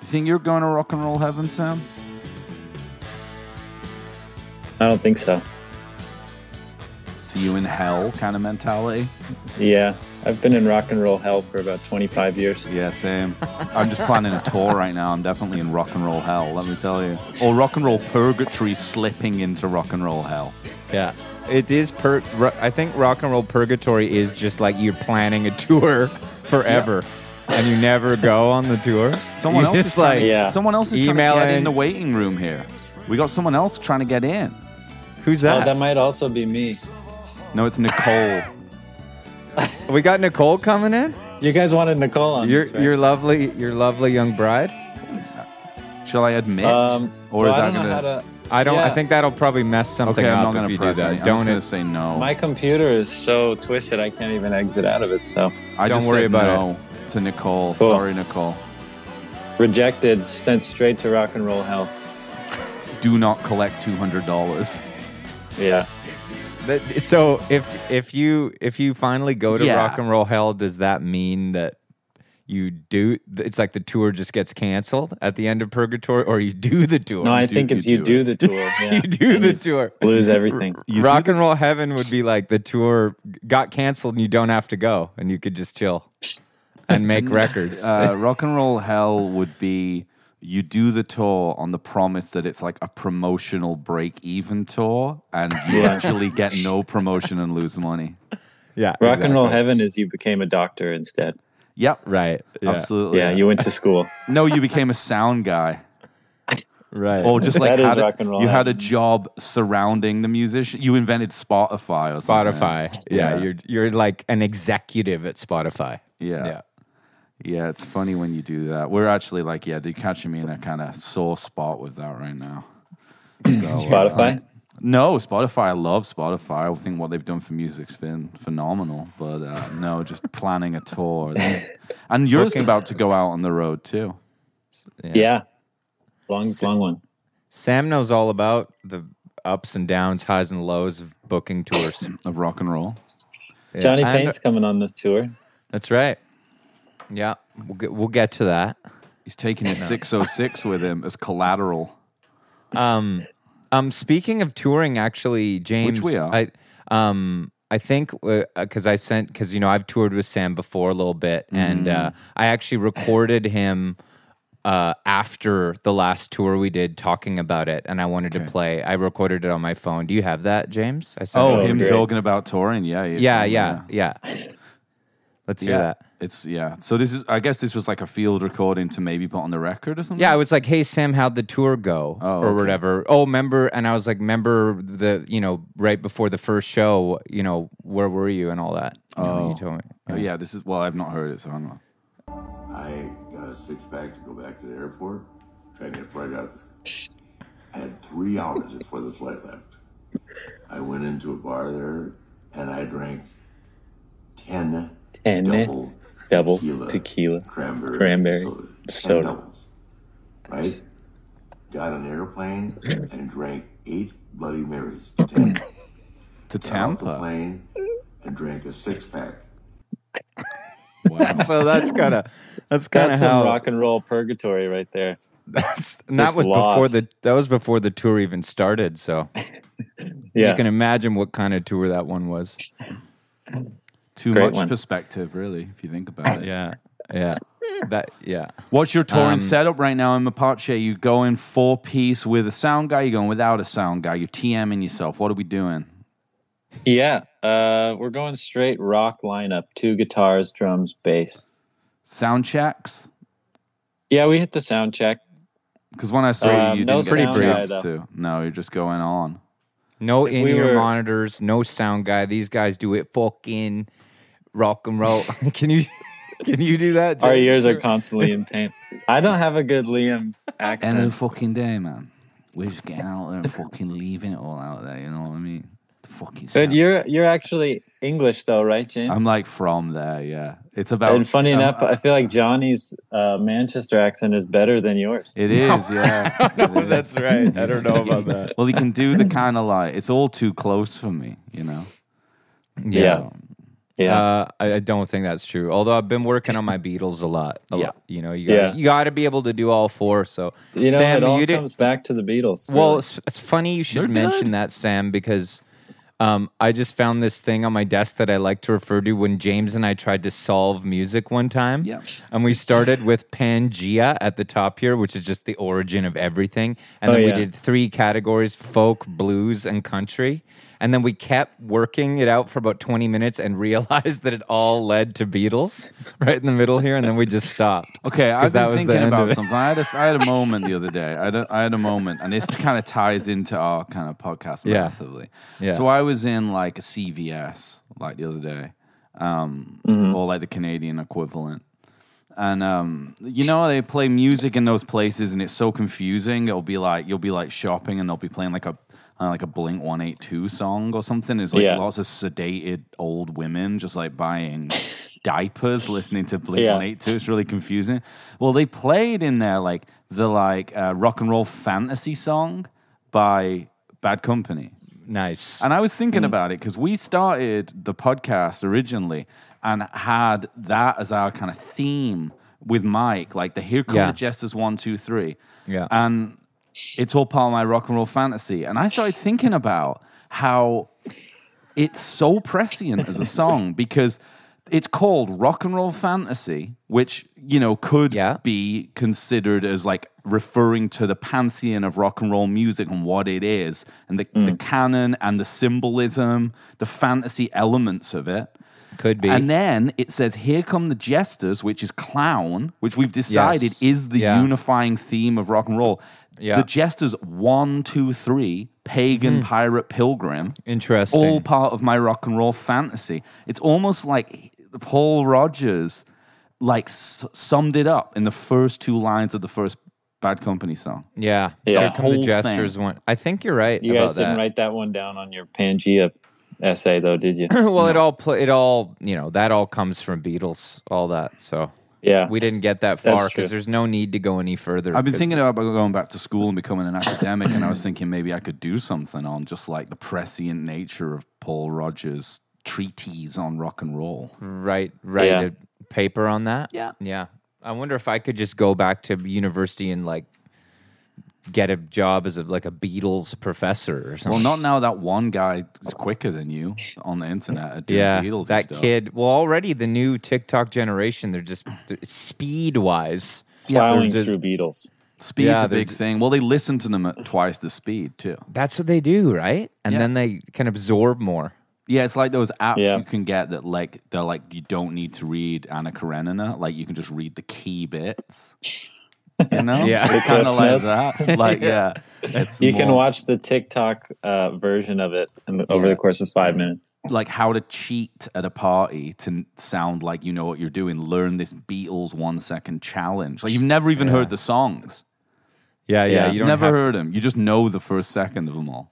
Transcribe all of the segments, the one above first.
You think you're going to rock and roll heaven, Sam? I don't think so. See you in hell kind of mentality? Yeah, I've been in rock and roll hell for about 25 years. Yeah, same. I'm just planning a tour right now. I'm definitely in rock and roll hell, let me tell you. Or rock and roll purgatory slipping into rock and roll hell. Yeah. It is I think rock and roll purgatory is just like you're planning a tour forever. Yeah. And you never go on the tour. Someone else is trying to get emailing in the waiting room here. We got someone else trying to get in. Who's that? Oh, that might also be me. No, it's Nicole. We got Nicole coming in? You guys wanted Nicole on this, right? Your lovely young bride? Shall I admit? Or is that going to... I think that'll probably mess something up. I'm not if you press do that. I'm just going to say no. My computer is so twisted I can't even exit out of it, so... Don't worry about it. To Nicole. Cool. Sorry, Nicole. Rejected, sent straight to rock and roll hell. Do not collect $200. Yeah. So if you finally go to rock and roll hell, does that mean that you do? It's like the tour just gets canceled at the end of purgatory, or you do the tour? No, I think it's you do the tour. Yeah. You do the tour. Lose everything. Rock and roll heaven would be like the tour got canceled and you don't have to go and you could just chill and make records. Rock and roll hell would be you do the tour on the promise that it's like a promotional break-even tour, and you actually get no promotion and lose money. Yeah, rock and roll heaven is you became a doctor instead. Yep, right. Yeah. Absolutely. Yeah, you went to school. No, you became a sound guy. Right. Or just like you had a job surrounding the musician. You invented Spotify or something. Spotify. Yeah, you're like an executive at Spotify. Yeah, it's funny when you do that. We're actually like, they're catching me in a kind of sore spot with that right now. So, Spotify? No, Spotify. I love Spotify. I think what they've done for music's been phenomenal. But no, just planning a tour. And you're just about to go out on the road too. Yeah. Long one. Sam knows all about the ups and downs, highs and lows of booking tours. Of rock and roll. Yeah. Johnny Payne's coming on this tour. That's right. Yeah, we'll get to that. He's taking his 606 with him as collateral. Speaking of touring, actually, James, which we are. I think because I've toured with Sam before a little bit, and I actually recorded him after the last tour we did, talking about it, and I wanted to play. I recorded it on my phone. Do you have that, James? Him talking about touring. Yeah. Let's hear that. So I guess this was like a field recording to maybe put on the record or something? Yeah, I was like, hey, Sam, how'd the tour go? Or whatever. Oh, remember? And I was like, remember right before the first show, where were you and all that? You told me. Yeah, I've not heard it, so hang on. I got a six-pack to go back to the airport. Tried to get right out there. I had 3 hours before the flight left. I went into a bar there, and I drank 10 double tequila cranberry soda. Right? Got on an airplane and drank 8 Bloody Marys to Tampa. To Got off the Tampa? plane and drank a 6-pack. Wow. So that's kind of That's some how rock and roll purgatory right there. that was before the tour even started. So you can imagine what kind of tour that one was. Too Great much perspective, really, if you think about it. Yeah. What's your touring setup right now in Mapache? You going 4-piece with a sound guy? You going without a sound guy? You're TMing yourself. What are we doing? Yeah, we're going straight rock lineup. 2 guitars, drums, bass. Sound checks? Yeah, we hit the sound check. Because when I saw you no didn't get a sound chance guy, to. No, you're just going on. No in-ear monitors, no sound guy. These guys do it fucking rock and roll. Can you do that, James? Our ears are constantly in pain. I don't have a good Liam accent. Any fucking day, man. We're just getting out there and fucking leaving it all out there, you know what I mean? The fucking sound. But you're actually English though, right, James? I'm like from there, yeah. It's about... And funny enough, I feel like Johnny's Manchester accent is better than yours. It is, yeah. That's right. I don't know about that. Well, he can do the kind of like... It's all too close for me, you know? Yeah. I don't think that's true. Although I've been working on my Beatles a lot. You know, Yeah. you got to be able to do all four. So, You know, Sam, it all you did. comes back to the Beatles. Well, really. it's funny you should They're mention good. that, Sam, because I just found this thing on my desk that I like to refer to when James and I tried to solve music one time. Yeah. And we started with Pangea at the top here, which is just the origin of everything. And then we did 3 categories: folk, blues, and country. And then we kept working it out for about 20 minutes and realized that it all led to Beatles right in the middle here. And then we just stopped. Okay, 'Cause I've that been was the thinking end about of it. something. I had a moment the other day. I had a moment, and this kind of ties into our kind of podcast Yeah. massively. Yeah. So I was in like a CVS like the other day, or like the Canadian equivalent. And you know, they play music in those places, and it's so confusing. It'll be like you'll be like shopping, and they'll be playing like a Blink 182 song or something. It's like lots of sedated old women just like buying diapers, listening to Blink 182. It's really confusing. Well, they played in there like the rock and roll fantasy song by Bad Company. Nice. And I was thinking about it because we started the podcast originally and had that as our kind of theme with Mike, like the Here Come the Jesters 1, 2, 3. Yeah. And it's all part of my rock and roll fantasy. And I started thinking about how it's so prescient as a song because it's called Rock and Roll Fantasy, which, you know, could be considered as like referring to the pantheon of rock and roll music and what it is, and the canon and the symbolism, the fantasy elements of it. Could be. And then it says, Here Come the Jesters, which is clown, which we've decided is the unifying theme of rock and roll. Yeah. The Jesters 1, 2, 3, pagan, pirate, pilgrim. Interesting. All part of my rock and roll fantasy. It's almost like Paul Rogers like summed it up in the first 2 lines of the first Bad Company song. Yeah. Yeah. Here Come the Whole Jesters thing. one. I think you're right You about guys didn't that. write that one down on your Pangea essay, though, did you? Well, it all, you know, that all comes from Beatles, all that. So Yeah. we didn't get that That's far true. because there's no need to go any further. I've been 'cause- thinking about going back to school and becoming an academic, and I was thinking maybe I could do something on just like the prescient nature of Paul Rogers' treatise on rock and roll. write Yeah. a paper on that. Yeah. Yeah. I wonder if I could just go back to university and like get a job as a Beatles professor or Well, something. not now that one guy is quicker than you on the internet at doing Beatles that stuff. kid. Well, already the new TikTok generation, they're speed wise. Plowing they're just- through Beatles. Speed's Yeah, a big they're- thing. Well, they listen to them at twice the speed too. That's what they do, right? And Yeah. then they can absorb more. Yeah, it's like those apps Yeah. you can get that like they're like you don't need to read Anna Karenina, like you can just read the key bits. You know? Yeah. It's kind of like Cliff that. Like, yeah. It's You can more watch the TikTok version of it over the course of 5 minutes. like how to cheat at a party to sound like you know what you're doing. Learn this Beatles 1 second challenge. Like you've never even heard the songs. Yeah, Yeah. You don't Never have heard them. You just know the first second of them all.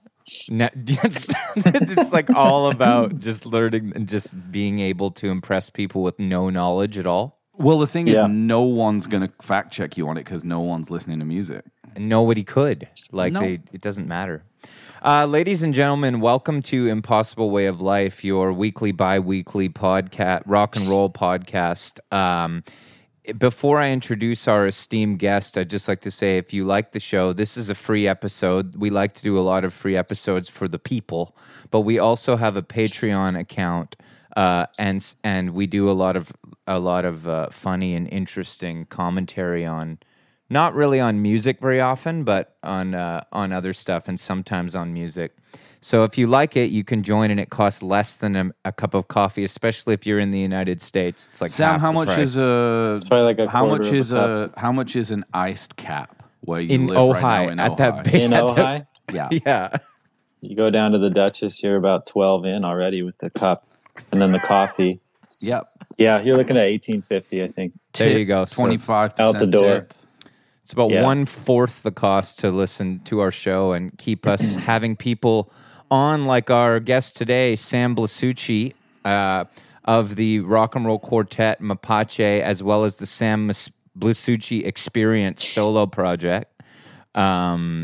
it's like all about just learning and just being able to impress people with no knowledge at all. Well, the thing is, Yeah. no one's going to fact check you on it because no one's listening to music. And nobody could. Like No. it doesn't matter. Ladies and gentlemen, welcome to Impossible Way of Life, your weekly, bi-weekly podcast, rock and roll podcast. Before I introduce our esteemed guest, I'd just like to say, if you like the show, this is a free episode. We like to do a lot of free episodes for the people, but we also have a Patreon account, and we do a lot of funny and interesting commentary on, not really on music very often, but on other stuff, and sometimes on music. So if you like it, you can join, and it costs less than a cup of coffee, especially if you're in the United States. It's like Sam, half how the much price. is a It's probably like a how quarter much of a is cup. how much is an iced cap where you in live Ojai right now in at Ojai? that big In at the- Ojai, Yeah. Yeah. you go down to the Duchess, you're about 12 in already with the cup. And then the coffee. Yep. Yeah, you're looking at $18.50, I think. There you go. So 25% Out the door. tip. it's about Yeah. 1/4 the cost to listen to our show and keep us having people on, like our guest today, Sam Blasucci, of the rock and roll quartet Mapache, as well as the Blasucci Experience solo project.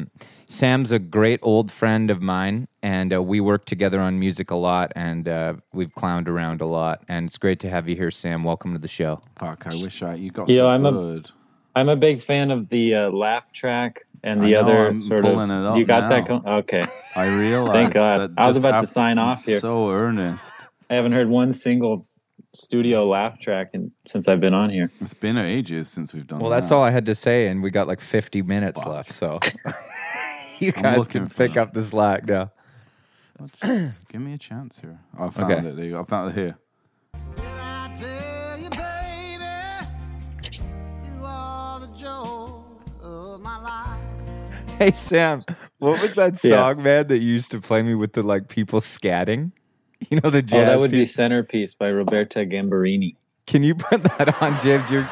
Sam's a great old friend of mine, and we work together on music a lot, and we've clowned around a lot. And it's great to have you here, Sam. Welcome to the show. Fuck, I wish you got so good. I'm a big fan of the laugh track and the other I'm sort pulling of. It up You got now. that? Okay. I realized. Thank God. I was about to sign off here. So earnest. I haven't heard one single studio laugh track since I've been on here. It's been ages since we've done. Well, that's all I had to say, and we got like 50 minutes left, so you guys can pick up the slack now. Give me a chance here. I found it. There you go. I found it here. Hey Sam, what was that song, man, that you used to play me with the like people scatting? You know the jazz. Oh, that would be Centerpiece by Roberta Gambarini. Can you put that on, James? You're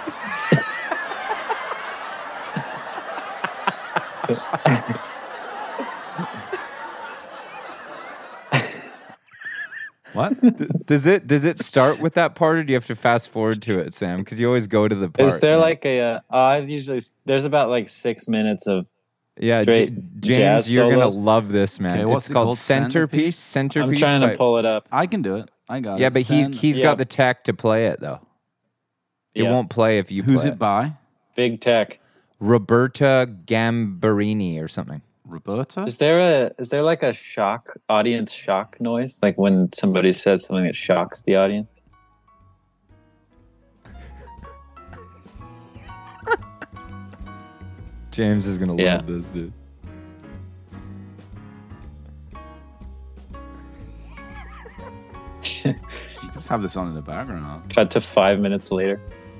What? Does it start with that part, or do you have to fast forward to it, Sam? Because you always go to the part. Is there like a? There's about like 6 minutes of. Yeah, James, you're gonna love this, man. Okay, it's called Centerpiece. Centerpiece. I'm trying to pull it up. I can do it. I got it. Yeah, but he's got the tech to play it though. It won't play if you. Who's play it by? Big Tech. Roberta Gambarini or something. Roberta? Is there like a audience shock noise, like when somebody says something that shocks the audience? James is gonna love this, dude. Just have this on in the background. Cut to 5 minutes later.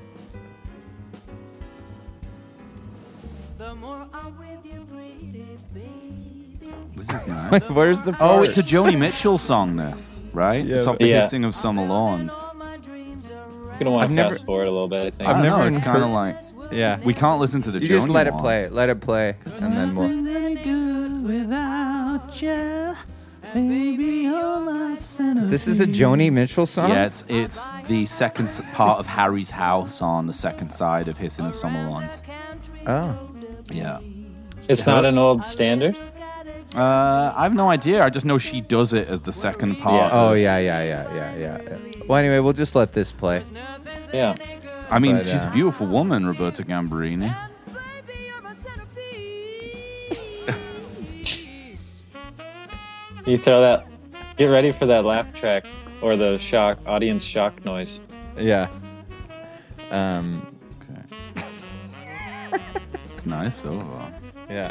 This is nice. Where's the part? Oh, it's a Joni Mitchell song, this, right? Yeah. It's off the hissing of summer lawns. You're gonna want to fast forward a little bit, I think. I don't know, it's kind of like... Yeah. We can't listen to the Joni You just let it one. play. Let it play. And then we'll... This is a Joni Mitchell song? Yeah, it's the second part of Harry's House on the second side of Hissing of Summer Lawns. Oh. Yeah. It's not an old standard? I have no idea. I just know she does it as the second part. Oh, yeah. Well, anyway, we'll just let this play. Yeah. I mean, she's a beautiful woman, Roberta Gambarini. You throw that... Get ready for that laugh track or the audience shock noise. Yeah. Okay. It's nice, though. Yeah.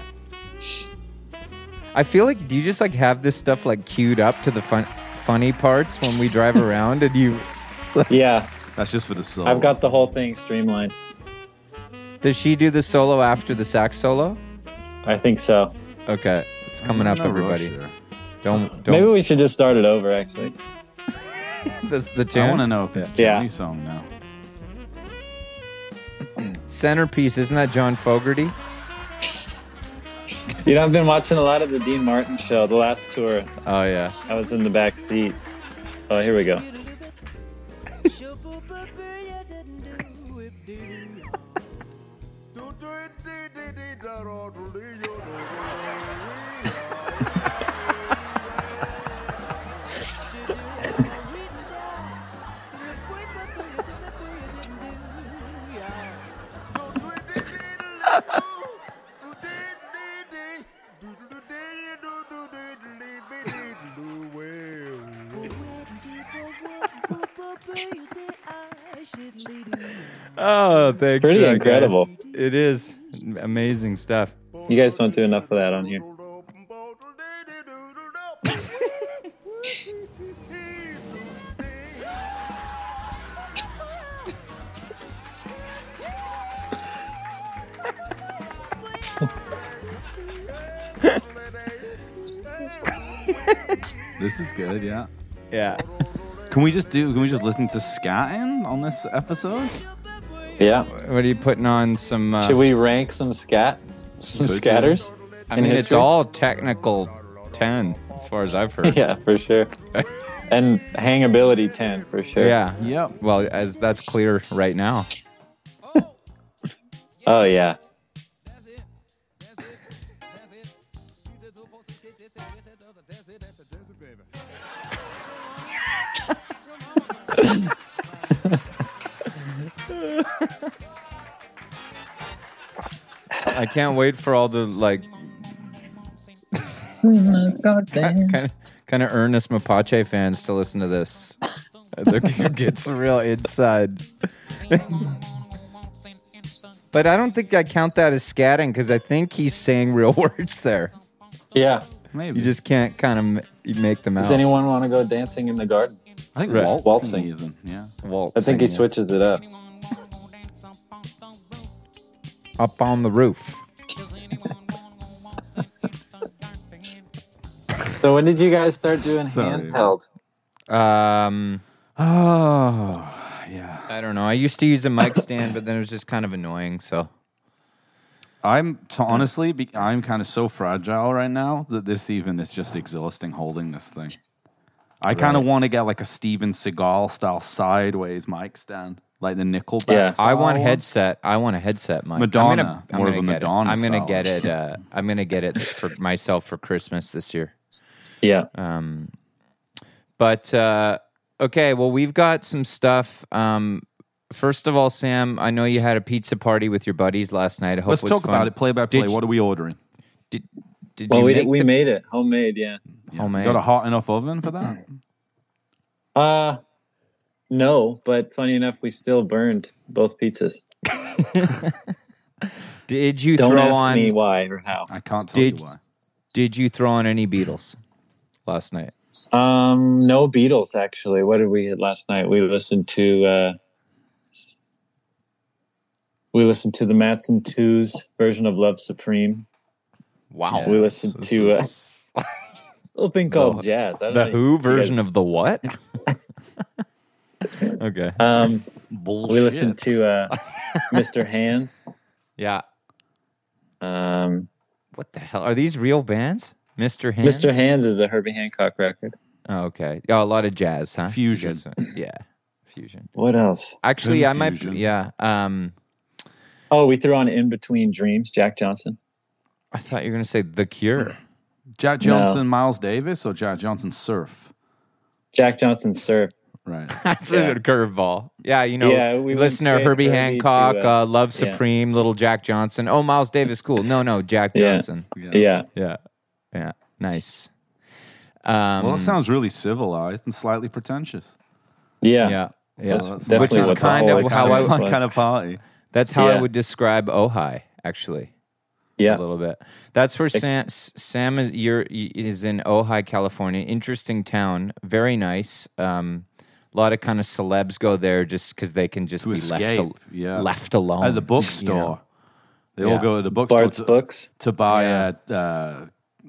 I feel like, do you just like have this stuff like queued up to the funny parts when we drive around and you... Yeah. That's just for the solo. I've got the whole thing streamlined. Does she do the solo after the sax solo? I think so. Okay. It's coming up, everybody. Sure. Don't. Maybe we should just start it over, actually. the tune? I want to know if it's a Joni song now. Centerpiece, isn't that John Fogerty? You know, I've been watching a lot of the Dean Martin show, the last tour. Oh, yeah. I was in the back seat. Oh, here we go. Oh, thanks. It's pretty incredible. It is amazing stuff. You guys don't do enough of that on here. This is good, yeah. Yeah. Can we just listen to scatting on this episode? Yeah. What are you putting on some... Should we rank some scatters? I mean, it's all technical 10, as far as I've heard. Yeah, for sure. And hangability 10, for sure. Yeah. Yep. Well, as that's clear right now. Oh, yeah. I can't wait for all the like kind of earnest Mapache fans to listen to this. They're gonna get some real inside. But I don't think I count that as scatting because I think he's saying real words there. Yeah. Maybe. You just can't kind of make them out. Does anyone want to go dancing in the garden? I think Waltzing. waltzing even. Yeah. Waltz I think he singing. switches it up. Up on the roof. So when did you guys start doing Sorry. handheld? Oh, yeah. I don't know. I used to use a mic stand, but then it was just kind of annoying. So Honestly, I'm kind of so fragile right now that this even is just exhausting holding this thing. I kind of want to get like a Steven Seagal style sideways mic stand, like the Nickelback. Yeah. style I want one. headset. I want a headset mic. Madonna, I'm more gonna of a get Madonna it. I'm gonna style. get it. I'm gonna get it for myself for Christmas this year. Yeah. But okay, well, we've got some stuff. First of all, Sam, I know you had a pizza party with your buddies last night. I hope Let's it was talk fun. about it play by play. Did What are we ordering? Did Well, you we make we the- made it homemade. Yeah. Yeah. Homemade. Got a hot enough oven for that? No, but funny enough, we still burned both pizzas. Did you Don't throw ask on? me why or how. I can't tell you Did why. Did you throw on any Beatles last night? No Beatles actually. What did we hit last night? We listened to the Matson 2's version of Love Supreme. Wow. We listened to a little thing called jazz. I don't The know Who if you version guys- of the what? Okay. Bullshit. We listened to Mr. Hands. Yeah. Um, What the hell? Are these real bands? Mr. Hands? Mr. Hands is a Herbie Hancock record. Oh, okay. Yeah, a lot of jazz, huh? Fusion. You guys- Yeah. Fusion. What else? Actually, I might. Fusion. Yeah. Oh, we threw on In Between Dreams, Jack Johnson. I thought you were gonna say The Cure. Jack Johnson, Miles Davis, or Jack Johnson Surf? Jack Johnson Surf. Right. That's Yeah. a curveball. Yeah, you know. Yeah, we you went listen to straight Herbie Herbie Hancock, to, Love yeah. Supreme, Little Jack Johnson. Oh, Miles Davis, cool. No, Jack Yeah. Johnson. Yeah. Yeah. Nice. Well, that sounds really civilized and slightly pretentious. Yeah. Which That's Which definitely is what the kind whole of how I experience Fun was. kind of party. That's how I Yeah. would describe Ojai, actually. A Yeah. little bit. That's where Sam is in Ojai, California. Interesting town, very nice. A lot of kind of celebs go there just because they can just To be escape, yeah. left alone At the bookstore. you know? They all Yeah. go to the bookstore Bart's Books. to buy Yeah.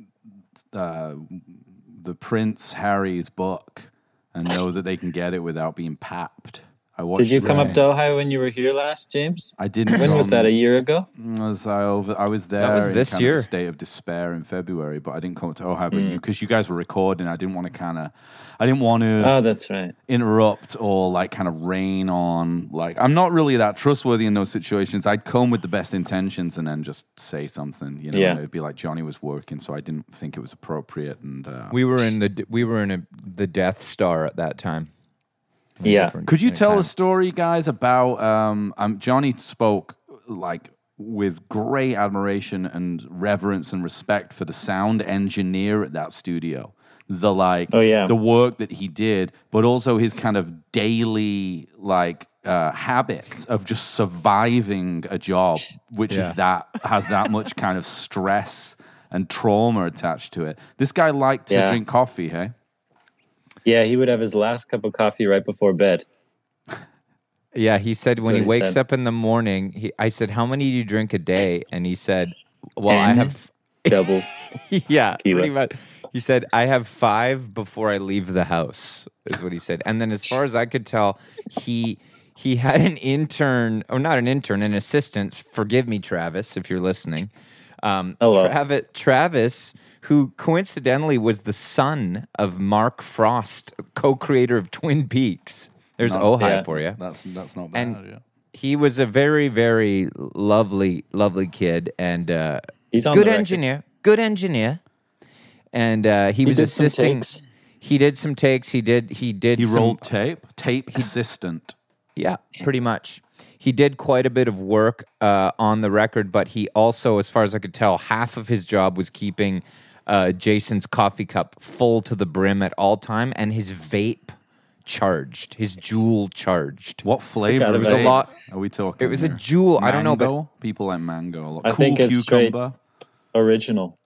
the Prince Harry's book and know that they can get it without being papped. I watched Did you come it. up to Ohio when you were here last, James? I didn't. When was that? A year ago? I was there. That was in this kind year. of a state of despair in February, but I didn't come up to Ohio. But because you guys were recording, I didn't want to Oh, that's right. interrupt or like kind of rain on. Like, I'm not really that trustworthy in those situations. I'd come with the best intentions and then just say something, you know. Yeah. And it'd be like Johnny was working, so I didn't think it was appropriate. And We were in the Death Star at that time. Yeah. could you tell time. a story, guys, about Johnny spoke like with great admiration and reverence and respect for the sound engineer at that studio. The work that he did, but also his kind of daily habits of just surviving a job, which has that much kind of stress and trauma attached to it. This guy liked to drink coffee, hey? Yeah, he would have his last cup of coffee right before bed. Yeah, he said when he what he wakes said. up in the morning, I said, "How many do you drink a day?" And he said, "Well, I And have double. yeah, Tequila. pretty much." He said, "I have 5 before I leave the house," is what he said. And then, as far as I could tell, he had an intern, or not an intern, an assistant. Forgive me, Travis, if you're listening. Hello. Travis, who coincidentally was the son of Mark Frost, co-creator of Twin Peaks. There's Ojai yeah. for you. That's not bad. And he was a very, very lovely kid, and He's on good the record. engineer. Good engineer. And he was did some assisting. takes. He did some takes. He rolled tape assistant. Yeah, pretty much. He did quite a bit of work on the record, but he also, as far as I could tell, half of his job was keeping Jason's coffee cup full to the brim at all time, and his vape charged, his Juul charged. What flavor? It was a lot. Are we talking? It was a Juul. I don't know, but people like mango. I think it's cucumber. Original.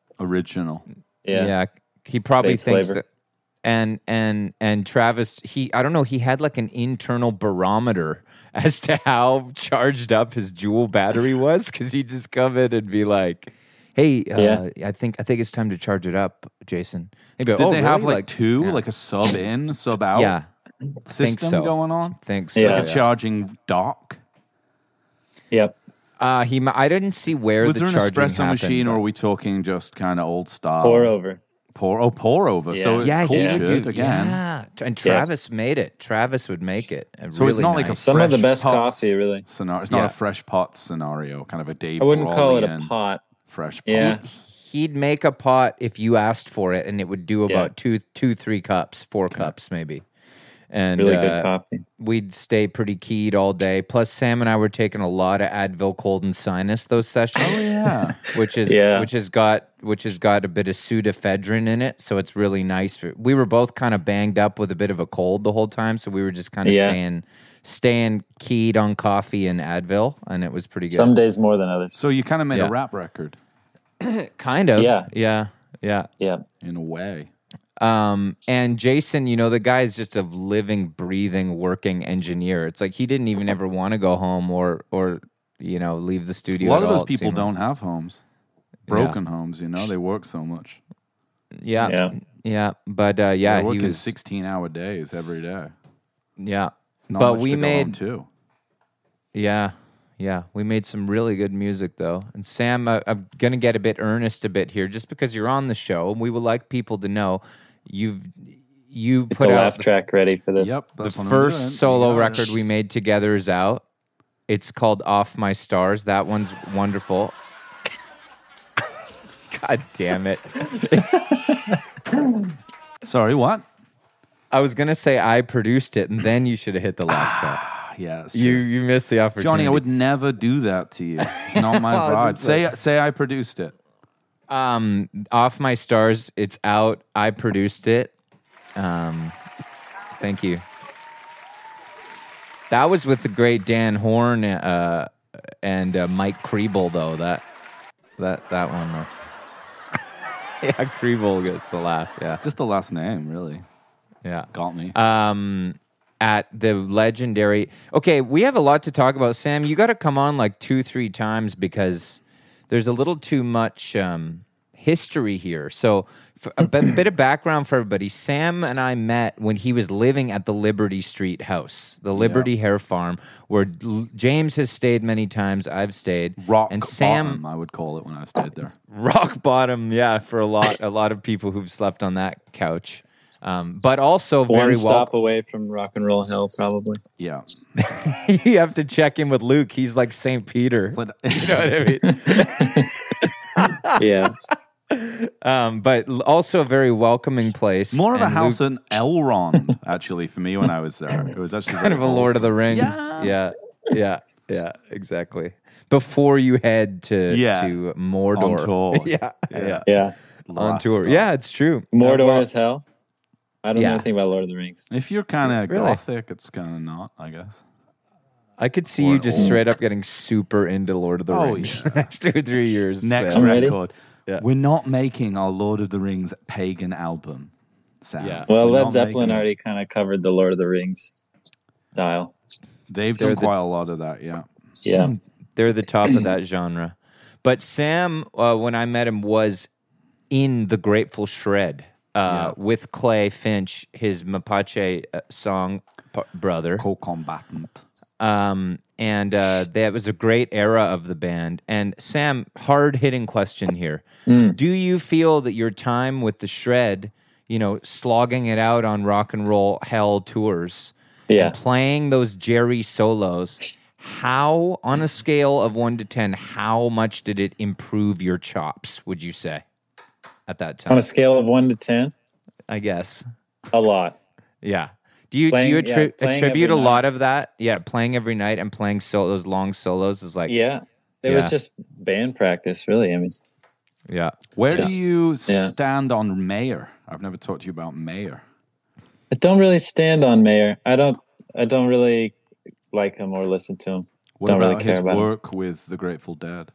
Yeah. He probably vape thinks flavor. that. And Travis, I don't know, he had like an internal barometer as to how charged up his Juul battery was, because he'd just come in and be like, "Hey, I think it's time to charge it up, Jason." He'd be, Did they have really? like two, like a sub in, sub out? Yeah, system going on? Think so. Yeah. Like a charging dock? Yep. I didn't see where Was the there an charging espresso happened, machine, or but- are we talking just kind of old style? Pour over. Pour over. Yeah. So Yeah, he would cultured do again. Yeah, and Travis made it. Travis would make it. So really it's not like a nice. Some of the fresh best pots coffee, really. scenario. It's not Yeah. a fresh pot scenario, kind of a Dave I wouldn't call it a Grohl-ian pot. fresh Yeah. pots. He'd make a pot if you asked for it, and it would do about Yeah. 3 cups, 4 cups maybe. And Really good coffee. we'd stay pretty keyed all day. Plus, Sam and I were taking a lot of Advil Cold and Sinus those sessions. Oh yeah. which has got a bit of pseudoephedrine in it, so it's really nice. We were both kind of banged up with a bit of a cold the whole time, so we were just kind of staying keyed on coffee and Advil, and it was pretty good. Some days more than others. So you kind of made Yeah. a rap record Kind of. Yeah. Yeah. Yeah. in a way. And Jason, the guy is just a living, breathing, working engineer. It's like he didn't even ever want to go home or leave the A studio. lot at of those all, it people seemed like. don't have homes, broken homes. They work so much. Yeah. But They're he working was 16-hour days every day. Yeah. It's not But much we to go made home to. Yeah. We made some really good music, though. And Sam, I'm going to get a bit earnest a bit here, just because you're on the show, and we would like people to know you Get put the out laugh track ready for this. Yep, the that's what I'm doing. first solo You got record it. we made together is out. It's called Off My Stars. That one's wonderful. God damn it. Sorry, what? I was going to say I produced it, and then you should have hit the laugh track. Yeah, it's You true. you missed the opportunity. Johnny, I would never do that to you. It's not my vibe. Say I produced it. Off My Stars, it's out. I produced it. Thank you. That was with the great Dan Horn and Mike Kriebel, though. That one. Though. Yeah, Kriebel gets the laugh. Yeah, Just the last name, really. yeah. Got me. At the legendary. Okay, we have a lot to talk about. Sam, you got to come on like 2-3 times because there's a little too much history here. So, a bit of background for everybody. Sam and I met when he was living at the Liberty Street house, the Liberty Hair Farm, where James has stayed many times. I've stayed. Rock and Sam, bottom, I would call it when I stayed there. rock bottom, yeah, for a lot of people who've slept on that couch. But also One very stop away from rock and roll hell, probably. Yeah. You have to check in with Luke. He's like St. Peter. You know what I mean? Yeah. But also a very welcoming place. More of a And house Luke, in Elrond, actually, for me when I was there. It was actually kind of a Lord of the Rings. Yeah. Yeah, exactly. Before you head to Mordor. On tour. Yeah. Yeah. On Last tour. stop. Yeah, it's true. Mordor Well, is hell. I don't know Yeah. anything about Lord of the Rings. If you're kind of Really? gothic, it's kind of not, I guess. I could see Or you an just orc. straight up getting super into Lord of the Oh, Rings yeah. next 2 or 3 years. Next I'm ready. record. Yeah. We're not making our Lord of the Rings pagan album, Sam. Yeah. Well, We're Led not Zeppelin making- already kind of covered the Lord of the Rings style. They've They're done the- quite a lot of that, yeah. Yeah. They're the top of that genre. But Sam, when I met him, was in the Grateful Shred with Clay Finch, his Mapache song brother. Co-combatant. And that was a great era of the band. And Sam, hard-hitting question here. Do you feel that your time with the Shred, slogging it out on rock and roll hell tours, Yeah. playing those Jerry solos, how, on a scale of 1 to 10, how much did it improve your chops, would you say, at that On time? a scale of 1 to 10, I guess. A lot. Yeah. Do you Playing attribute every a lot night. of that? Yeah, playing every night and playing those long solos is like Yeah. It was just band practice, really. I mean, yeah. Where do Just- you stand on Mayer? I've never talked to you about Mayer. I don't really stand on Mayer. I don't really like him or listen to him. What Don't really about care his about him. work with the Grateful Dead?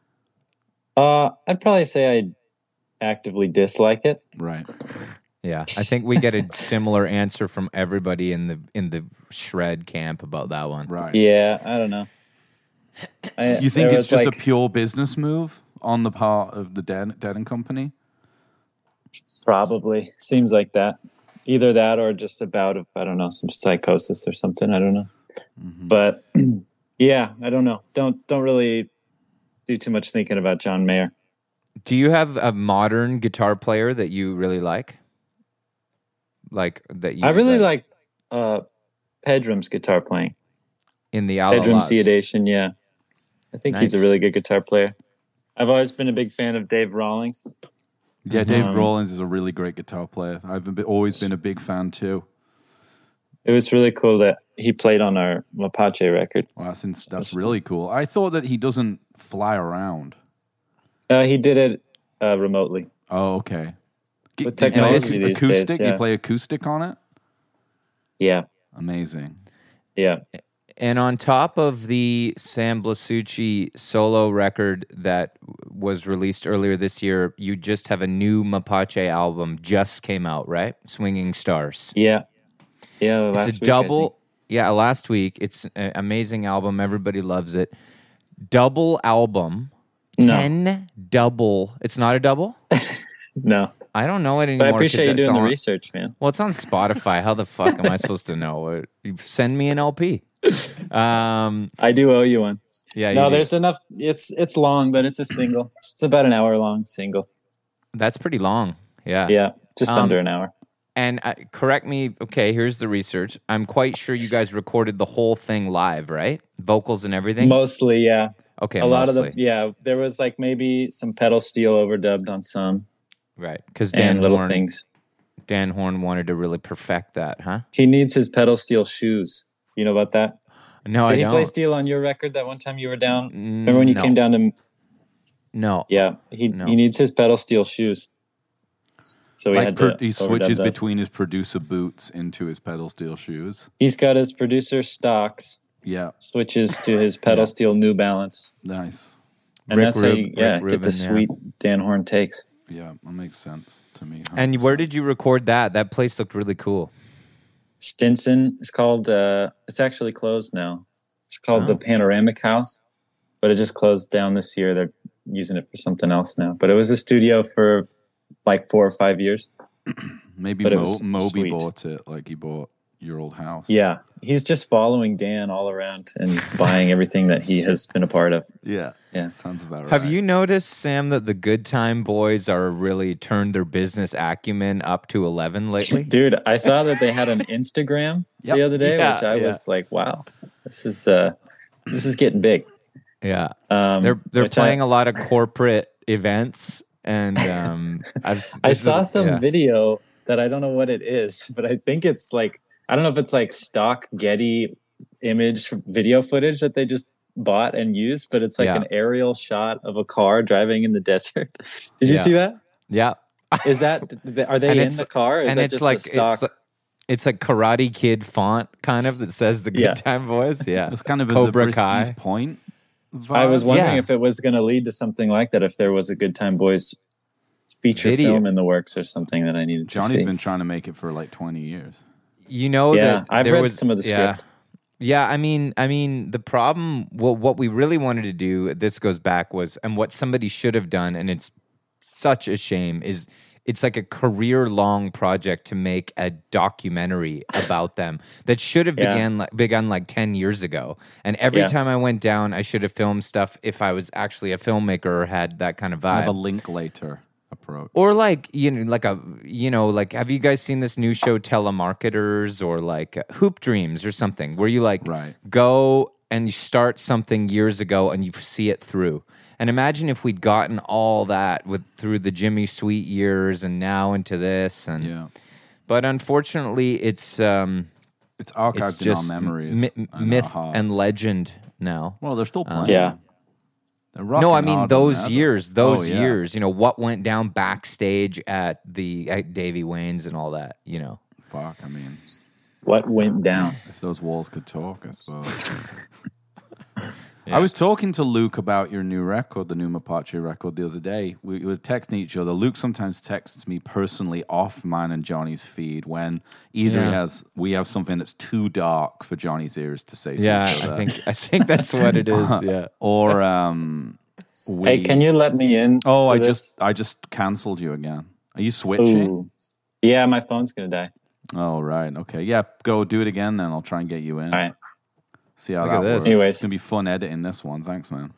I'd probably say I actively dislike it. Right. Yeah. I think we get a similar answer from everybody in the shred camp about that one. Right. Yeah, I don't know. You think there it's was, just like, a pure business move on the part of the Dead and Company? Probably seems like that. Either that or just a bout of, I don't know, some psychosis or something. I don't know. Mm-hmm. But yeah, I don't know. Don't really do too much thinking about John Mayer. Do you have a modern guitar player that you really like? Like that you I really like Pedram's guitar playing. in the Pedram Alalas. Theodation, yeah. I think he's a Nice. really good guitar player. I've always been a big fan of Dave Rawlings. Yeah, Dave Rollins is a really great guitar player. Always been a big fan too. It was really cool that he played on our Mapache record. Well, that's really cool. I thought that he doesn't fly around. He did it remotely. Oh, okay. With Do you play technology these acoustic? days, yeah. You play acoustic on it? Yeah, Amazing. yeah. And on top of the Sam Blasucci solo record that was released earlier this year, you just have a new Mapache album just came out, right? Swinging Stars. Yeah. Last It's a week, double. Yeah, last week. It's an amazing album. Everybody loves it. Double album. No. 10 double. It's not a double? No, I don't know it anymore. but I 'cause appreciate you it's doing the on- research, man. Well, it's on Spotify. How the fuck am I supposed to know? You send me an LP. I do owe you one. Yeah, No, you do. there's enough. It's long, but it's a single. It's about an hour long single. That's pretty long. Yeah. Yeah, just under an hour. And correct me. Okay, here's the research. I'm quite sure you guys recorded the whole thing live, right? Vocals and everything. Mostly, yeah. Okay, A lot of mostly. there was like maybe some pedal steel overdubbed on some Right, because and little things. Dan Horn wanted to really perfect that, huh? He needs his pedal steel shoes. You know about that? No, Did I he don't. play steel on your record that one time you were down? Remember when you No. came down to? No. Yeah, he needs his pedal steel shoes. So he had to he overdub switches those. between his producer boots into his pedal steel shoes. He's got his producer stocks, Yeah, switches to his pedal steel New Balance, nice. and Rick that's how you Rick get Rubin, the sweet Dan Horn takes. Yeah, that makes sense to me. And where did you record that? That place looked really cool. Stinson is called. It's actually closed now. It's called the Panoramic House, but it just closed down this year. They're using it for something else now. But it was a studio for like 4 or 5 years. Maybe but it was Moby sweet. bought it, like he bought your old house. Yeah, he's just following Dan all around and buying everything that he has been a part of. Yeah. Yeah. Sounds about right. Have you noticed, Sam, that the Good Time Boys are really turned their business acumen up to 11 lately? Dude, I saw that they had an Instagram Yep. the other day, Yeah, which I yeah. was like, wow, this is getting big. Yeah. They're Which playing a lot of corporate events, and I saw some video that I don't know what it is, but I think it's like, I don't know if it's like stock Getty image video footage that they just bought and used, but it's like an aerial shot of a car driving in the desert. Did you see that? Yeah. Is that, are they And in it's- the car? Or is and that it's just like a stock? it's like Karate Kid font kind of that says the Good Yeah. Time Boys. Yeah. It's kind of a Cobra Zabriskie's Kai. Point vibe. I was wondering Yeah. if it was going to lead to something like that, if there was a Good Time Boys feature Video. film in the works or something that I needed to Johnny's see. been trying to make it for like 20 years. You know Yeah, that I've there read was, some of the yeah. script. Yeah, I mean, the problem, what we really wanted to do, this goes back, was, and what somebody should have done, and it's such a shame, is it's like a career-long project to make a documentary about them that should have begun like 10 years ago. And every time I went down, I should have filmed stuff if I was actually a filmmaker or had that kind of vibe. Kind of a Linklater approach. Or like, have you guys seen this new show Telemarketers or like Hoop Dreams or something where you like go and you start something years ago and you see it through. And imagine if we'd gotten all that through the Jimmy Sweet years and now into this. And But unfortunately, it's archived in our just memories, myth and legend now. Well, they're still playing. Yeah. No, I mean those years. You know what went down backstage at Davy Wayne's and all that. You know. Fuck. I mean, what went down? If those walls could talk, I suppose. I was talking to Luke about your new record, the new Mapache record, the other day. We were texting each other. Luke sometimes texts me personally off mine and Johnny's feed when either we have something that's too dark for Johnny's ears to say to each other. I think that's what it is. Yeah. Or hey, can you let me in? Oh, I just canceled you again. Are you switching? Ooh. Yeah, my phone's gonna die. Oh, right. Okay. Yeah, go do it again, then I'll try and get you in. All right. See how that works. Anyways. It's going to be fun editing this one. Thanks, man.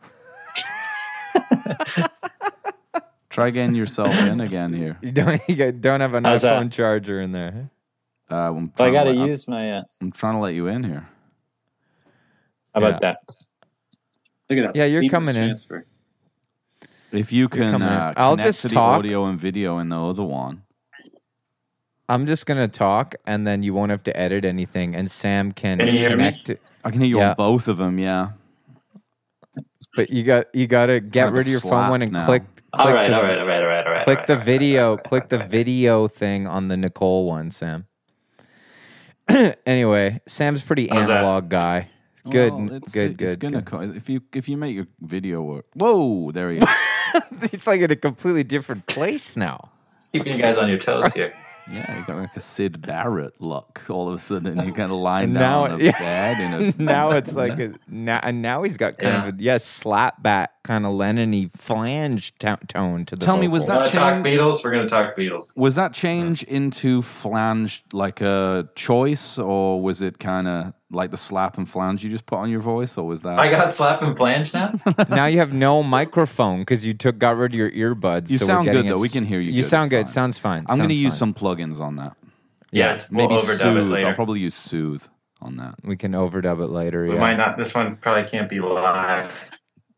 Try getting yourself in again here. You don't have an iPhone charger in there. I got to use my... I'm trying to let you in here. How about that? Look at that. Yeah, you're coming transfer. In. If you can I'll just to talk. the audio and video in the other one. I'm just going to talk, and then you won't have to edit anything, and Sam can connect it. I can hear you on both of them, yeah. But you got to get rid of your phone one and click. All right. Click the video. Click the video thing on the Nicole one, Sam. Anyway, Sam's pretty analog guy. Good, well, good. If you make your video work. Whoa, there he is. It's like in a completely different place now. Keeping you guys on your toes here. Yeah, you got like a Sid Barrett look. All of a sudden, you kind of lying down on a bed. Now it's like now he's got kind of a slap back kind of Lennon-y flange tone to the. Tell me, was that change? Talk Beatles? We're going to talk Beatles. Was that change into flange like a choice, or was it kind of like the slap and flange you just put on your voice, or was that? I got slap and flange now. Now you have no microphone because you got rid of your earbuds. You sound good though. We can hear you. You sound good. Sounds fine. I'm going to use some plugins on that. Yeah, maybe we'll overdub it later. I'll probably use Soothe on that. We can overdub it later. We might not. This one probably can't be live.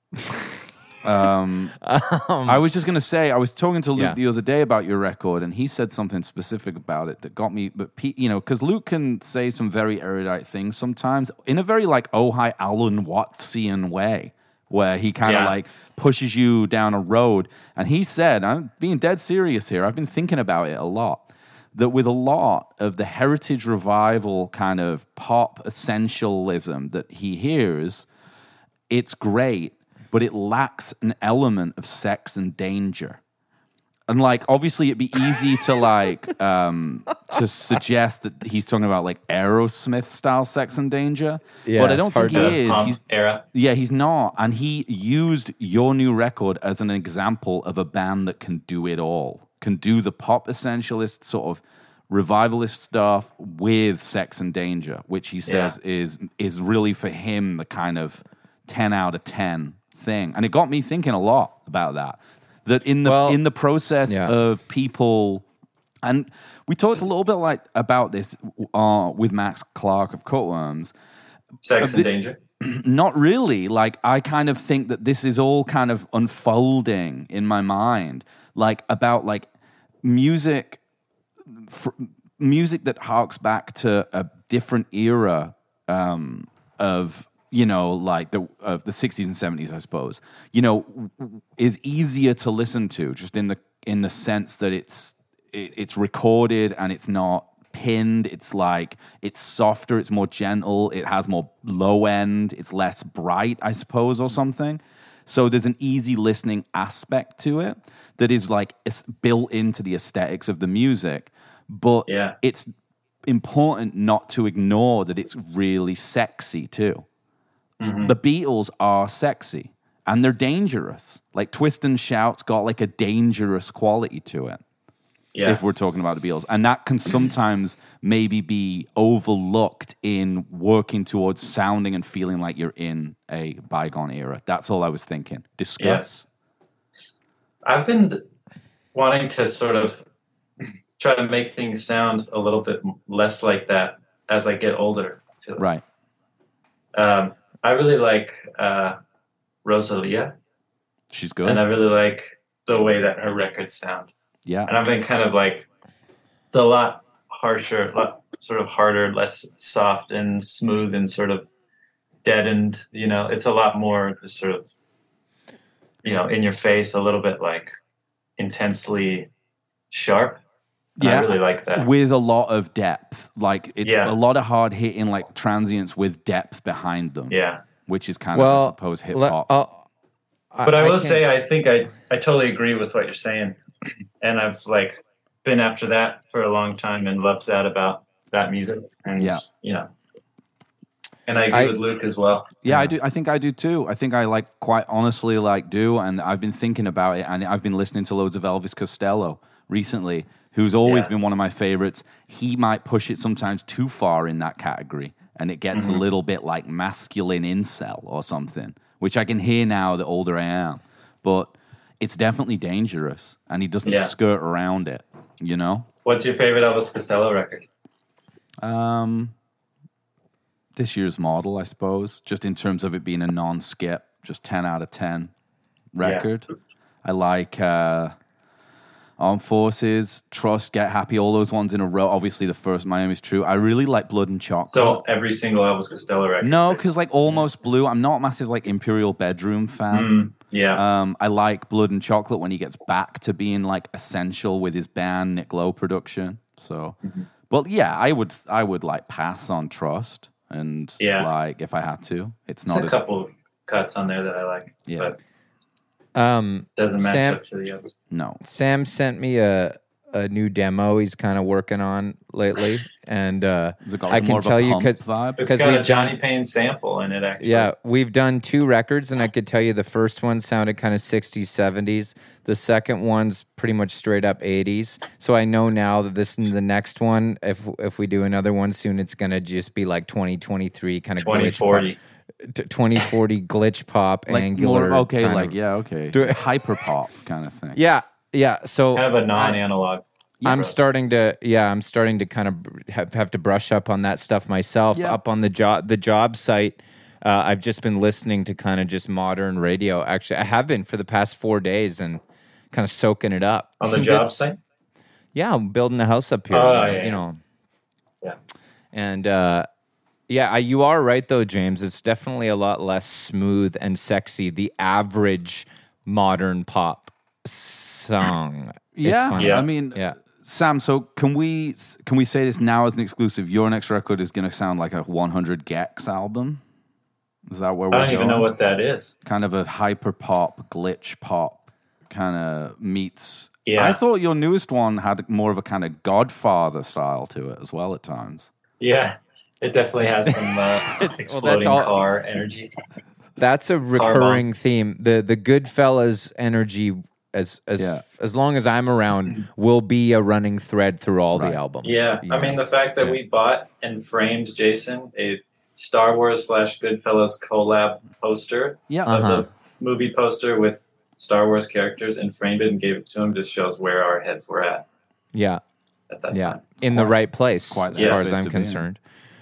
I was just going to say, I was talking to Luke the other day about your record, and he said something specific about it that got me. But because Luke can say some very erudite things sometimes in a very like Ojai Allen Wattsian way, where he kind of like pushes you down a road. And he said, I'm being dead serious here. I've been thinking about it a lot. That with a lot of the heritage revival kind of pop essentialism that he hears, it's great, but it lacks an element of sex and danger. And like, obviously, it'd be easy to like to suggest that he's talking about like Aerosmith style sex and danger, but I don't think he is. He's not. And he used your new record as an example of a band that can do it all. Can do the pop essentialist sort of revivalist stuff with sex and danger, which he says is really for him the kind of 10 out of 10 thing. And it got me thinking a lot about that. That in the process of people, and we talked a little bit about this with Max Clark of Cutworms. Sex and danger? Not really. Like, I kind of think that this is all kind of unfolding in my mind. Like, about like music that harks back to a different era of, like the 60s and 70s, I suppose, is easier to listen to just in the sense that it's recorded and it's not pinned. It's like, it's softer, it's more gentle, it has more low end, it's less bright, I suppose, or something. So there's an easy listening aspect to it that is like built into the aesthetics of the music. But it's important not to ignore that it's really sexy too. Mm-hmm. The Beatles are sexy and they're dangerous. Like Twist and Shout's got like a dangerous quality to it. Yeah. If we're talking about the Beatles. And that can sometimes maybe be overlooked in working towards sounding and feeling like you're in a bygone era. That's all I was thinking. Discuss. Yeah. I've been wanting to sort of try to make things sound a little bit less like that as I get older. Right. I really like Rosalia. She's good. And I really like the way that her records sound. Yeah. And I've been kind of like, it's a lot harsher, sort of harder, less soft and smooth and sort of deadened. It's a lot more just sort of, in your face, a little bit like intensely sharp. Yeah, I really like that. With a lot of depth. Like, it's a lot of hard hitting, like, transients with depth behind them. Yeah. Which is kind of, I suppose, hip-hop. But I will say, I think I totally agree with what you're saying. And I've, like, been after that for a long time and loved that about that music. And, and I agree with Luke as well. Yeah, I do. I think I do too. I think I quite honestly do, and I've been thinking about it, and I've been listening to loads of Elvis Costello recently, who's always been one of my favorites. He might push it sometimes too far in that category, and it gets a little bit like masculine incel or something, which I can hear now the older I am. But it's definitely dangerous, and he doesn't skirt around it, What's your favorite Elvis Costello record? This year's Model, I suppose, just in terms of it being a non-skip, just 10 out of 10 record. I like Armed Forces, Trust, Get Happy, all those ones in a row. Obviously, the first Miami's True. I really like Blood and Chocolate. So every single Elvis Costello record? No, because Almost Blue, I'm not a massive Imperial Bedroom fan. I like Blood and Chocolate when he gets back to being essential with his band, Nick Lowe production. So, but I would pass on Trust. And if I had to, it's not a couple cuts on there that I like. Yeah. But doesn't match up to the others. No. Sam sent me a new demo he's kind of working on lately, and I can tell you because it's got a Johnny Payne sample in it. Actually, yeah, we've done 2 records, and I could tell you the first one sounded kind of 60s, 70s. The second one's pretty much straight up 80s. So I know now that this is the next one. If we do another one soon, it's gonna just be like 2023 kind of 2040. 2040 glitch pop, angular. More, hyper pop kind of thing. Yeah. So kind of a non-analog. I'm starting to kind of have to brush up on that stuff myself. Yeah. Up on the job site, I've just been listening to kind of just modern radio. Actually, I have been for the past 4 days and kind of soaking it up. On the job site? Yeah, I'm building a house up here. Yeah. And you are right though, James. It's definitely a lot less smooth and sexy. The average modern pop song. I mean, Sam, so can we say this now as an exclusive? Your next record is going to sound like a 100 Gex album? Is that where we're going? I don't even know what that is. Kind of a hyper pop, glitch pop kind of meets. Yeah. I thought your newest one had more of a kind of Godfather style to it as well at times. Yeah, it definitely has some exploding car energy. That's a recurring theme. The Goodfellas energy, as long as I'm around, will be a running thread through all the albums. Yeah, I mean the fact that we bought and framed Jason a Star Wars / Goodfellas collab poster of the movie poster with Star Wars characters and framed it and gave it to him just shows where our heads were at. Yeah, at that time. In the right place, as far as I'm concerned.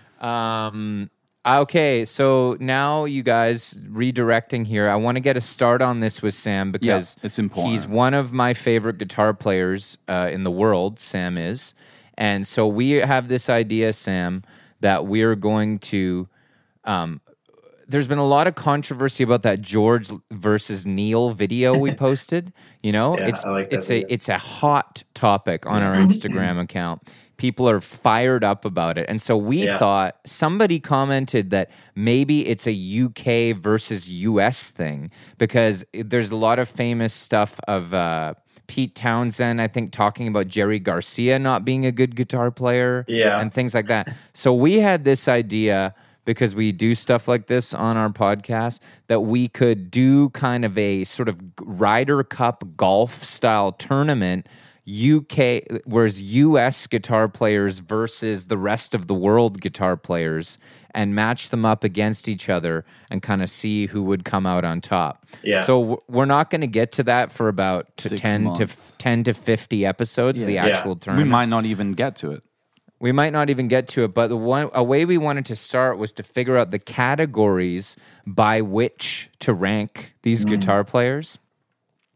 Okay, so now you guys redirecting here. I want to get a start on this with Sam because it's important. He's one of my favorite guitar players in the world. Sam is, and so we have this idea, Sam, that we're going to. There's been a lot of controversy about that George versus Neil video we posted. It's a hot topic on our Instagram account. People are fired up about it. And so we thought, somebody commented that maybe it's a UK versus US thing because there's a lot of famous stuff of Pete Townsend, I think, talking about Jerry Garcia not being a good guitar player and things like that. So we had this idea, because we do stuff like this on our podcast, that we could do kind of a sort of Ryder Cup golf style tournament, UK, whereas US guitar players versus the rest of the world guitar players, and match them up against each other and kind of see who would come out on top. Yeah. So we're not going to get to that for about 10 to 50 episodes, the actual tournament. We might not even get to it. But a way we wanted to start was to figure out the categories by which to rank these guitar players.